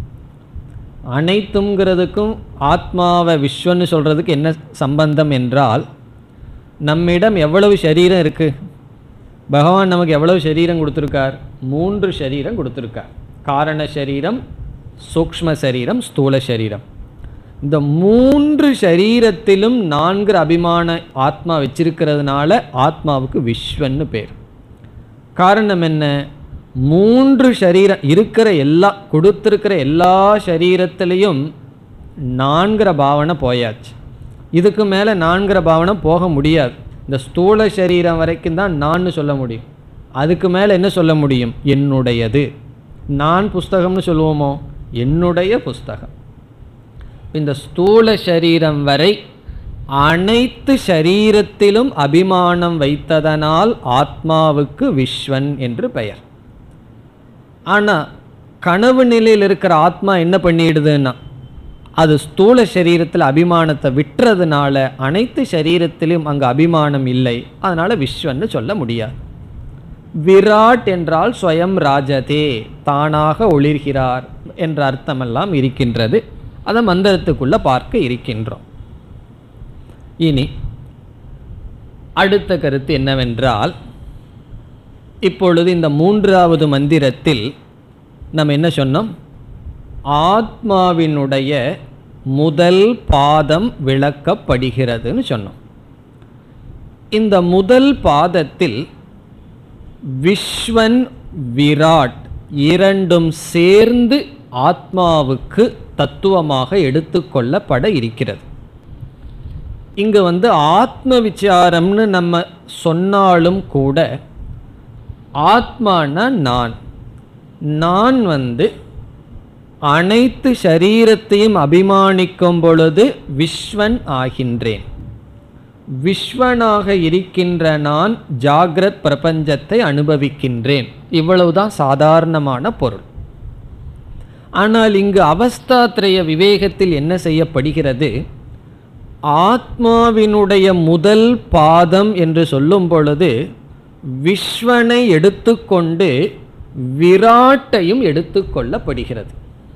அனைத்துங்கிறதுக்கும் ஆத்மாவை விஸ்வன்னு சொல்கிறதுக்கு என்ன சம்பந்தம் என்றால், நம்மிடம் எவ்வளவு சரீரம் இருக்குது? பகவான் நமக்கு எவ்வளவு சரீரம் கொடுத்துருக்கார்? மூன்று சரீரம் கொடுத்துருக்கார். காரண சரீரம், சூக்ஷ்ம சரீரம், ஸ்தூல சரீரம். இந்த மூன்று சரீரத்திலும் நான்கு அபிமான ஆத்மா வச்சிருக்கிறதுனால ஆத்மாவுக்கு விஸ்வன்னு பேர். காரணம் என்ன? மூன்று சரீரம் இருக்கிற எல்லா கொடுத்துருக்கிற எல்லா சரீரத்திலையும் நான்கிற பாவனை போயாச்சு. இதுக்கு மேலே நான்கிற பாவனை போக முடியாது. இந்த ஸ்தூல சரீரம் வரைக்கும் தான் நான் சொல்ல முடியும். அதுக்கு மேலே என்ன சொல்ல முடியும்? என்னுடையது. நான் புஸ்தகம்னு சொல்லுவோமோ, என்னுடைய புஸ்தகம். இந்த ஸ்தூல சரீரம் வரை அனைத்து சரீரத்திலும் அபிமானம் வைத்ததனால் ஆத்மாவுக்கு விஸ்வன் என்று பெயர். ஆனால் கனவு நிலையில் இருக்கிற ஆத்மா என்ன பண்ணிடுதுன்னா, அது ஸ்தூல சரீரத்தில் அபிமானத்தை விட்டுறதுனால அனைத்து சரீரத்திலும் அங்கே அபிமானம் இல்லை, அதனால் விஸ்வன்னு சொல்ல முடியாது. விராட் என்றால் ஸ்வயம் ராஜதே, தானாக ஒளிர்கிறார் என்ற அர்த்தமெல்லாம் இருக்கின்றது. அதை மந்திரத்துக்குள்ளே பார்க்க இருக்கின்றோம். இனி அடுத்த கருத்து என்னவென்றால், இப்பொழுது இந்த மூன்றாவது மந்திரத்தில் நம்ம என்ன சொன்னோம்? ஆத்மாவினுடைய முதல் பாதம் விளக்கப்படுகிறதுன்னு சொன்னோம். இந்த முதல் பாதத்தில் விஸ்வன் விராட் இரண்டும் சேர்ந்து ஆத்மாவுக்கு தத்துவமாக எடுத்துக்கொள்ளப்பட இருக்கிறது. இங்கு வந்து ஆத்ம விசாரம்னு நம்ம சொன்னாலும் கூட, ஆத்மானா நான், நான் வந்து அனைத்து சரீரத்தையும் அபிமானிக்கும் பொழுது விஸ்வன் ஆகின்றேன். விஸ்வனாக இருக்கின்ற நான் ஜாகிரத் பிரபஞ்சத்தை அனுபவிக்கின்றேன். இவ்வளவுதான் சாதாரணமான பொருள். ஆனால் இங்கு அவஸ்தாத்ரய விவேகத்தில் என்ன செய்யப்படுகிறது? ஆத்மாவினுடைய முதல் பாதம் என்று சொல்லும் பொழுது விஸ்வனை எடுத்துக்கொண்டு விராட்டையும் எடுத்துக்கொள்ளப்படுகிறது.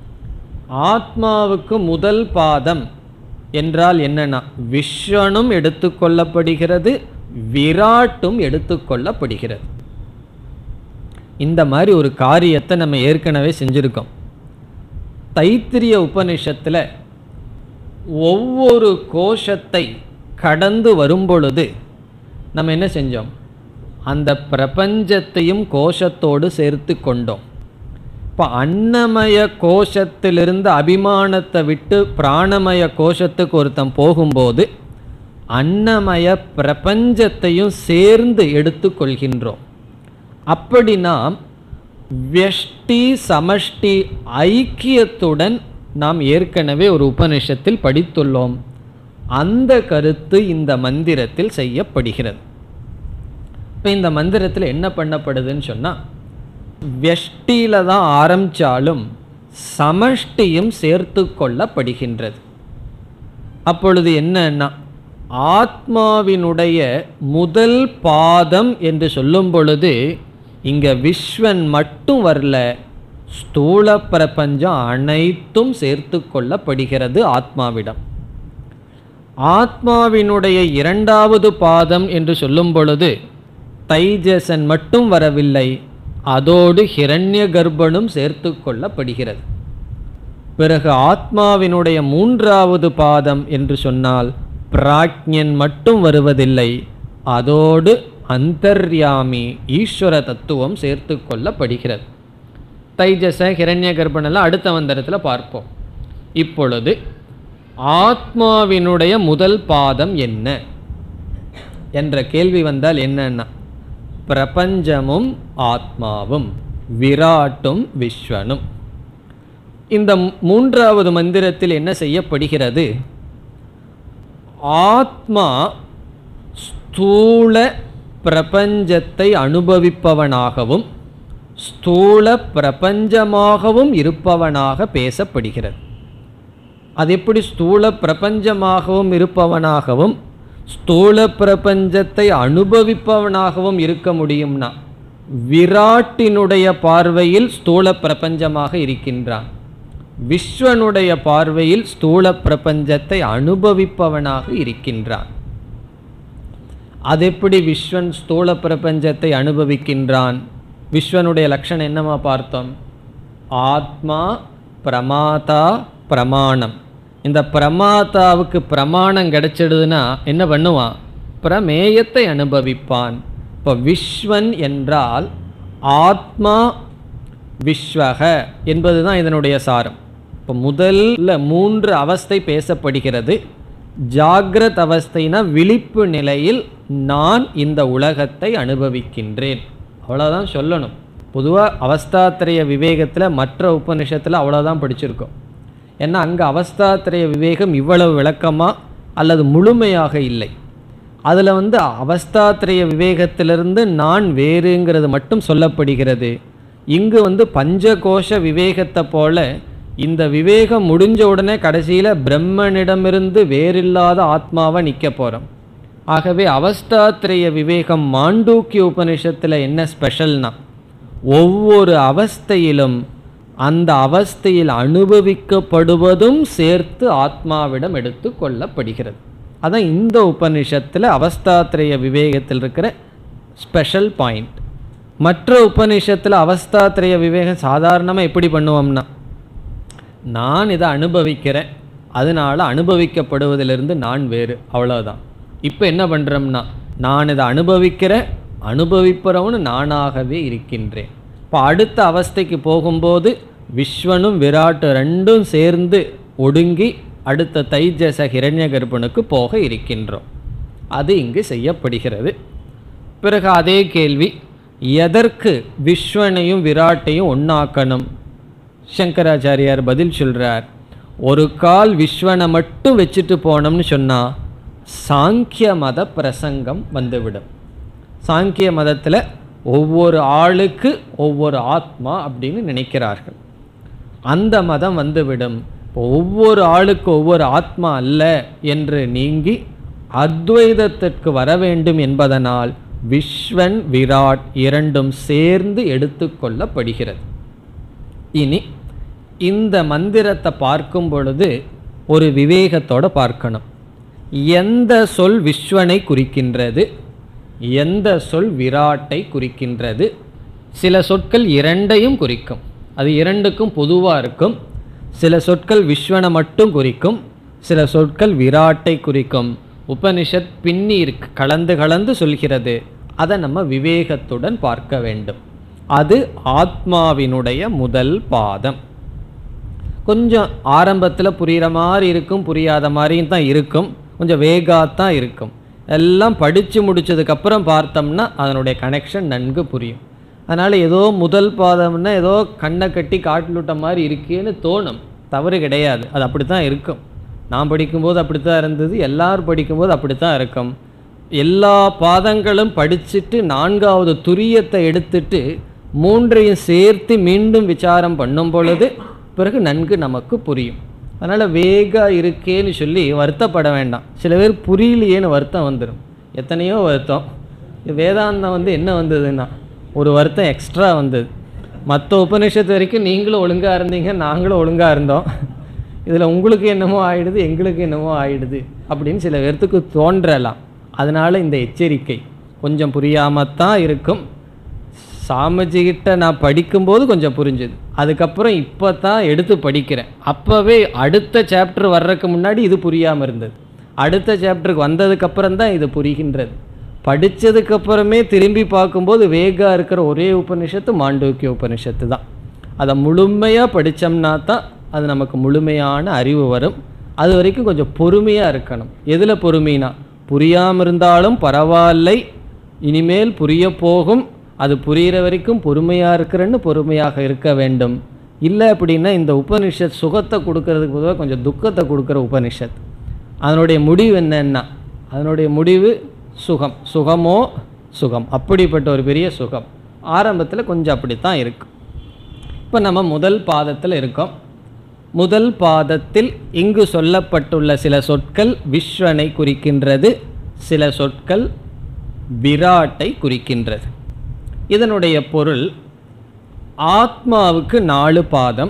ஆத்மாவுக்கு முதல் பாதம் என்றால் என்னன்னா, விஸ்வனும் எடுத்துக்கொள்ளப்படுகிறது, விராட்டும் எடுத்துக்கொள்ளப்படுகிறது. இந்த மாதிரி ஒரு காரியத்தை நம்ம ஏற்கனவே செஞ்சுருக்கோம். தைத்திரிய உபனிஷத்தில் ஒவ்வொரு கோஷத்தை கடந்து வரும்பொழுது நம்ம என்ன செஞ்சோம்? அந்த பிரபஞ்சத்தையும் கோஷத்தோடு சேர்த்து கொண்டோம். இப்போ அன்னமய கோஷத்திலிருந்து அபிமானத்தை விட்டு பிராணமய கோஷத்துக்கு ஒருத்தன் போகும்போது அன்னமய பிரபஞ்சத்தையும் சேர்ந்து எடுத்துக்கொள்கின்றோம். அப்படி நாம் வியஷ்டி சமஷ்டி ஐக்கியத்துடன் நாம் ஏற்கனவே ஒரு உபனிஷத்தில் படித்துள்ளோம். அந்த கருத்து இந்த மந்திரத்தில் செய்யப்படுகிறது. இப்போ இந்த மந்திரத்தில் என்ன பண்ணப்படுதுன்னு சொன்னால், வியஷ்டியில் தான் ஆரம்பித்தாலும் சமஷ்டியும் சேர்த்து கொள்ளப்படுகின்றது. அப்பொழுது என்னன்னா, ஆத்மாவினுடைய முதல் பாதம் என்று சொல்லும் பொழுது இங்கே விஸ்வன் மட்டும் வரல, ஸ்தூல பிரபஞ்சம் அனைத்தும் சேர்த்து கொள்ளப்படுகிறது ஆத்மாவிடம். ஆத்மாவினுடைய இரண்டாவது பாதம் என்று சொல்லும் பொழுது தைஜசன் மட்டும் வரவில்லை, அதோடு ஹிரண்ய கர்ப்பனும் சேர்த்து கொள்ளப்படுகிறது. பிறகு ஆத்மாவினுடைய மூன்றாவது பாதம் என்று சொன்னால் பிராக்ஞன் மட்டும் வருவதில்லை, அதோடு அந்தர்யாமி ஈஸ்வர தத்துவம் சேர்த்து கொள்ளப்படுகிறது. தைஜச ஹிரண்ய கர்ப்பனெல்லாம் அடுத்த மந்திரத்தில் பார்ப்போம். இப்பொழுது ஆத்மாவினுடைய முதல் பாதம் என்ன என்ற கேள்வி வந்தால் என்னன்னா, பிரபஞ்சமும் ஆத்மாவும் விராட்டும் விஸ்வனும். இந்த மூன்றாவது மந்திரத்தில் என்ன செய்யப்படுகிறது, ஆத்மா ஸ்தூல பிரபஞ்சத்தை அனுபவிப்பவனாகவும் ஸ்தூல பிரபஞ்சமாகவும் இருப்பவனாக பேசப்படுகிறது. அது எப்படி ஸ்தூல பிரபஞ்சமாகவும் இருப்பவனாகவும் ஸ்தூல பிரபஞ்சத்தை அனுபவிப்பவனாகவும் இருக்க முடியும்னா, விராட்டினுடைய பார்வையில் ஸ்தூல பிரபஞ்சமாக இருக்கின்றான், விஸ்வனுடைய பார்வையில் ஸ்தூல பிரபஞ்சத்தை அனுபவிப்பவனாக இருக்கின்றான். அது எப்படி விஸ்வன் ஸ்தூல பிரபஞ்சத்தை அனுபவிக்கின்றான்? விஸ்வனுடைய லட்சணம் என்னமா பார்த்தோம், ஆத்மா பிரமாதா பிரமாணம். இந்த பிரமாதாவுக்கு பிரமாணம் கிடைச்சிடுதுன்னா என்ன பண்ணுவான், பிரமேயத்தை அனுபவிப்பான். இப்போ விஸ்வன் என்றால் ஆத்மா விஸ்வக என்பது தான் இதனுடைய சாரம். இப்போ முதல்ல மூன்று அவஸ்தை பேசப்படுகிறது. ஜாகிரத் அவஸ்தைனா விழிப்பு நிலையில் நான் இந்த உலகத்தை அனுபவிக்கின்றேன், அவ்வளோதான் சொல்லணும். பொதுவாக அவஸ்தாத்திரய விவேகத்தில் மற்ற உபநிஷத்தில் அவ்வளோதான் படிச்சிருக்கோம். ஏன்னா அங்கே அவஸ்தாத்திரய விவேகம் இவ்வளவு விளக்கமாக அல்லது முழுமையாக இல்லை. அதில் வந்து அவஸ்தாத்திரய விவேகத்திலிருந்து நான் வேறுங்கிறது மட்டும் சொல்லப்படுகிறது. இங்கு வந்து பஞ்சகோஷ விவேகத்தை போல இந்த விவேகம் முடிஞ்ச உடனே கடைசியில் பிரம்மனிடமிருந்து வேறில்லாத ஆத்மாவை நிற்க போகிறோம். ஆகவே அவஸ்தாத்திரய விவேகம் மாண்டூக்கிய உபனிஷத்தில் என்ன ஸ்பெஷல்னா, ஒவ்வொரு அவஸ்தையிலும் அந்த அவஸ்தையில் அனுபவிக்கப்படுவதும் சேர்த்து ஆத்மாவிடம் எடுத்து கொள்ளப்படுகிறது. அதான் இந்த உபனிஷத்தில் அவஸ்தாத்திரய விவேகத்தில் இருக்கிற ஸ்பெஷல் பாயிண்ட். மற்ற உபனிஷத்தில் அவஸ்தாத்திரய விவேகம் சாதாரணமாக எப்படி பண்ணுவோம்னா, நான் இதை அனுபவிக்கிறேன், அதனால் அனுபவிக்கப்படுவதிலிருந்து நான் வேறு, அவ்வளோதான். இப்போ என்ன பண்ணுறோம்னா, நான் இதை அனுபவிக்கிறேன், அனுபவிப்பவனு நானாகவே இருக்கின்றேன். இப்போ அடுத்த அவஸ்தைக்கு போகும்போது விஸ்வனும் விராட்டு ரெண்டும் சேர்ந்து ஒடுங்கி அடுத்த தைஜச ஹிரண்ய கர்ப்பனுக்கு போக இருக்கின்றோம். அது இங்கு செய்யப்படுகிறது. பிறகு அதே கேள்வி, எதற்கு விஸ்வனையும் விராட்டையும் ஒன்றாக்கணும்? சங்கராச்சாரியார் பதில் சொல்கிறார், ஒரு கால் விஸ்வனை மட்டும் வச்சுட்டு போனோம்னு சொன்னால் சாங்கிய மத பிரசங்கம் வந்துவிடும். சாங்கிய மதத்தில் ஒவ்வொரு ஆளுக்கு ஒவ்வொரு ஆத்மா அப்படின்னு நினைக்கிறார்கள். அந்த மதம் வந்துவிடும். ஒவ்வொரு ஆளுக்கு ஒவ்வொரு ஆத்மா அல்ல என்று நீங்கி அத்வைதத்திற்கு வர வேண்டும் என்பதனால் விஸ்வன் விராட் இரண்டும் சேர்ந்து எடுத்துக்கொள்ளப்படுகிறது. இனி இந்த மந்திரத்தை பார்க்கும் பொழுது ஒரு விவேகத்தோடு பார்க்கணும். எந்த சொல் விஸ்வனை குறிக்கின்றது, எந்த சொல் விராட்டை குறிக்கின்றது? சில சொற்கள் இரண்டையும் குறிக்கும், அது இரண்டுக்கும் பொதுவாக இருக்கும். சில சொற்கள் விஸ்வனை மட்டும் குறிக்கும், சில சொற்கள் விராட்டை குறிக்கும். உபனிஷத் பின்னி இருக்கு, கலந்து கலந்து சொல்கிறது. அதை நம்ம விவேகத்துடன் பார்க்க வேண்டும். அது ஆத்மாவினுடைய முதல் பாதம். கொஞ்சம் ஆரம்பத்தில் புரிகிற மாதிரி இருக்கும், புரியாத மாதிரியும் தான் இருக்கும், கொஞ்சம் வேகாத்தான் இருக்கும். எல்லாம் படித்து முடித்ததுக்கப்புறம் பார்த்தோம்னா அதனுடைய கனெக்ஷன் நன்கு புரியும். அதனால் ஏதோ முதல் பாதம்னா ஏதோ கண்ணை கட்டி காட்டில் விட்ட மாதிரி இருக்கேன்னு தோணும், தவறு கிடையாது. அது அப்படி தான் இருக்கும். நான் படிக்கும்போது அப்படி தான் இருந்தது, எல்லோரும் படிக்கும்போது அப்படி தான் இருக்கும். எல்லா பாதங்களும் படிச்சுட்டு நான்காவது துரியத்தை எடுத்துட்டு மூன்றையும் சேர்த்து மீண்டும் விசாரம் பண்ணும் பொழுது பிறகு நன்கு நமக்கு புரியும். அதனால் வேகா இருக்கேன்னு சொல்லி வருத்தப்பட வேண்டாம். சில பேர் புரியலையேன்னு வருத்தம் வந்துடும், எத்தனையோ வருத்தம். வேதாந்தம் வந்து என்ன வந்ததுன்னா ஒரு வருத்தம் எக்ஸ்ட்ரா வந்தது. மற்ற உபநிஷத்து வரைக்கும் நீங்களும் ஒழுங்காக இருந்தீங்க, நாங்களும் ஒழுங்காக இருந்தோம். இதில் உங்களுக்கு என்னமோ ஆயிடுது, எங்களுக்கு என்னமோ ஆயிடுது அப்படின்னு சில பேர்த்துக்கு தோன்றலாம். அதனால் இந்த எச்சரிக்கை கொஞ்சம் புரியாமல் தான் இருக்கும். சாமிஜிக்கிட்ட நான் படிக்கும்போது கொஞ்சம் புரிஞ்சுது, அதுக்கப்புறம் இப்போ தான் எடுத்து படிக்கிறேன். அப்போவே அடுத்த சாப்டர் வர்றதுக்கு முன்னாடி இது புரியாமல் இருந்தது, அடுத்த சாப்டருக்கு வந்ததுக்கப்புறம் தான் இது புரிகின்றது. படித்ததுக்கப்புறமே திரும்பி பார்க்கும்போது வேகா இருக்கிற ஒரே உபனிஷத்து மாண்டூக்கிய உபனிஷத்து தான். அதை முழுமையாக படித்தோம்னா தான் அது நமக்கு முழுமையான அறிவு வரும். அது வரைக்கும் கொஞ்சம் பொறுமையாக இருக்கணும். எதில் பொறுமைனா, புரியாமல் இருந்தாலும் பரவாயில்லை, இனிமேல் புரிய போகும், அது புரிகிற வரைக்கும் பொறுமையாக இருக்கிறேன்னு பொறுமையாக இருக்க வேண்டும். இல்லை அப்படின்னா இந்த உபனிஷத் சுகத்தை கொடுக்கறதுக்கு பொதுவாக கொஞ்சம் துக்கத்தை கொடுக்குற உபனிஷத். அதனுடைய முடிவு என்னன்னா, அதனுடைய முடிவு சுகம், சுகமோ சுகம், அப்படிப்பட்ட ஒரு பெரிய சுகம். ஆரம்பத்தில் கொஞ்சம் அப்படித்தான் இருக்கும். இப்போ நம்ம முதல் பாதத்தில் இருக்கோம். முதல் பாதத்தில் இங்கு சொல்லப்பட்டுள்ள சில சொற்கள் விஸ்வனை குறிக்கின்றது, சில சொற்கள் விராட்டை குறிக்கின்றது. இதனுடைய பொருள், ஆத்மாவுக்கு நாலு பாதம்.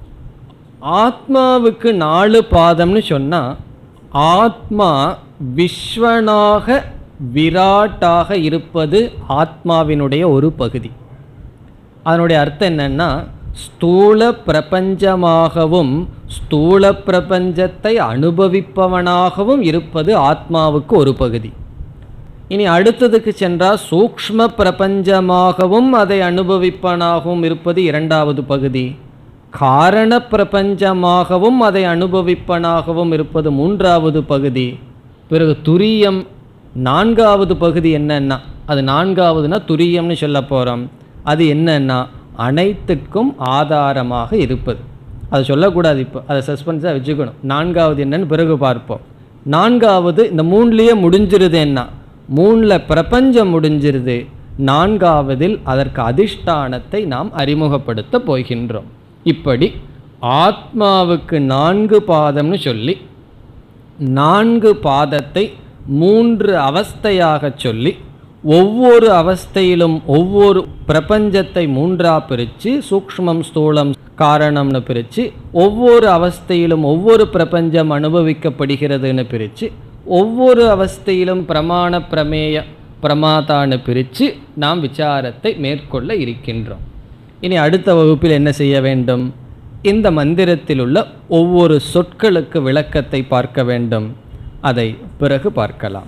ஆத்மாவுக்கு நாலு பாதம்னு சொன்னால், ஆத்மா விஸ்வனாக விராட்டாக இருப்பது ஆத்மாவினுடைய ஒரு பகுதி. அதனுடைய அர்த்தம் என்னன்னா, ஸ்தூல பிரபஞ்சமாகவும் ஸ்தூல பிரபஞ்சத்தை அனுபவிப்பவனாகவும் இருப்பது ஆத்மாவுக்கு ஒரு பகுதி. இனி அடுத்ததுக்கு சென்றால் சூக்ஷ்ம பிரபஞ்சமாகவும் அதை அனுபவிப்பவனாகவும் இருப்பது இரண்டாவது பகுதி. காரண பிரபஞ்சமாகவும் அதை அனுபவிப்பவனாகவும் இருப்பது மூன்றாவது பகுதி. பிறகு துரியம் நான்காவது பகுதி. என்னன்னா, அது நான்காவதுனா துரியம்னு சொல்ல போகிறோம். அது என்னன்னா, அனைத்துக்கும் ஆதாரமாக இருப்பது. அது சொல்லக்கூடாது, இப்போ அதை சஸ்பென்ஸாக வச்சுக்கணும். நான்காவது என்னன்னு பிறகு பார்ப்போம். நான்காவது இந்த மூணுலேயே முடிஞ்சிருது. என்ன, மூணில் பிரபஞ்சம் முடிஞ்சிருது. நான்காவதில் அதற்கு அதிஷ்டானத்தை நாம் அறிமுகப்படுத்த போகின்றோம். இப்படி ஆத்மாவுக்கு நான்கு பாதம்னு சொல்லி நான்கு பாதத்தை மூன்று அவஸ்தையாக சொல்லி, ஒவ்வொரு அவஸ்தையிலும் ஒவ்வொரு பிரபஞ்சத்தை மூன்றா பிரித்து, சூக்ஷ்மம் ஸ்தூலம் காரணம்னு பிரித்து, ஒவ்வொரு அவஸ்தையிலும் ஒவ்வொரு பிரபஞ்சம் அனுபவிக்கப்படுகிறதுன்னு பிரித்து, ஒவ்வொரு அவஸ்தையிலும் பிரமாண பிரமேய பிரமாதான்னு பிரித்து நாம் விசாரத்தை மேற்கொள்ள இருக்கின்றோம். இனி அடுத்த வகுப்பில் என்ன செய்ய வேண்டும்? இந்த மந்திரத்தில் உள்ள ஒவ்வொரு சொற்களுக்கு விளக்கத்தை பார்க்க வேண்டும். அதை பிறகு பார்க்கலாம்.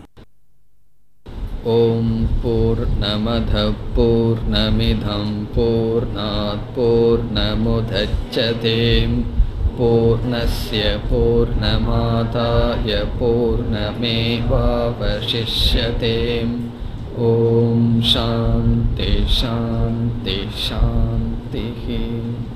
ஓம் பூர்ணமத பூர்ணமிதம் பூர்ணாத் பூர்ணமுதச்யதே பூர்ணஸ்ய பூர்ணமாதாய பூர்ணமேவாவசிஷ்யதே. ஓம் சாந்தி சாந்தி சாந்தி.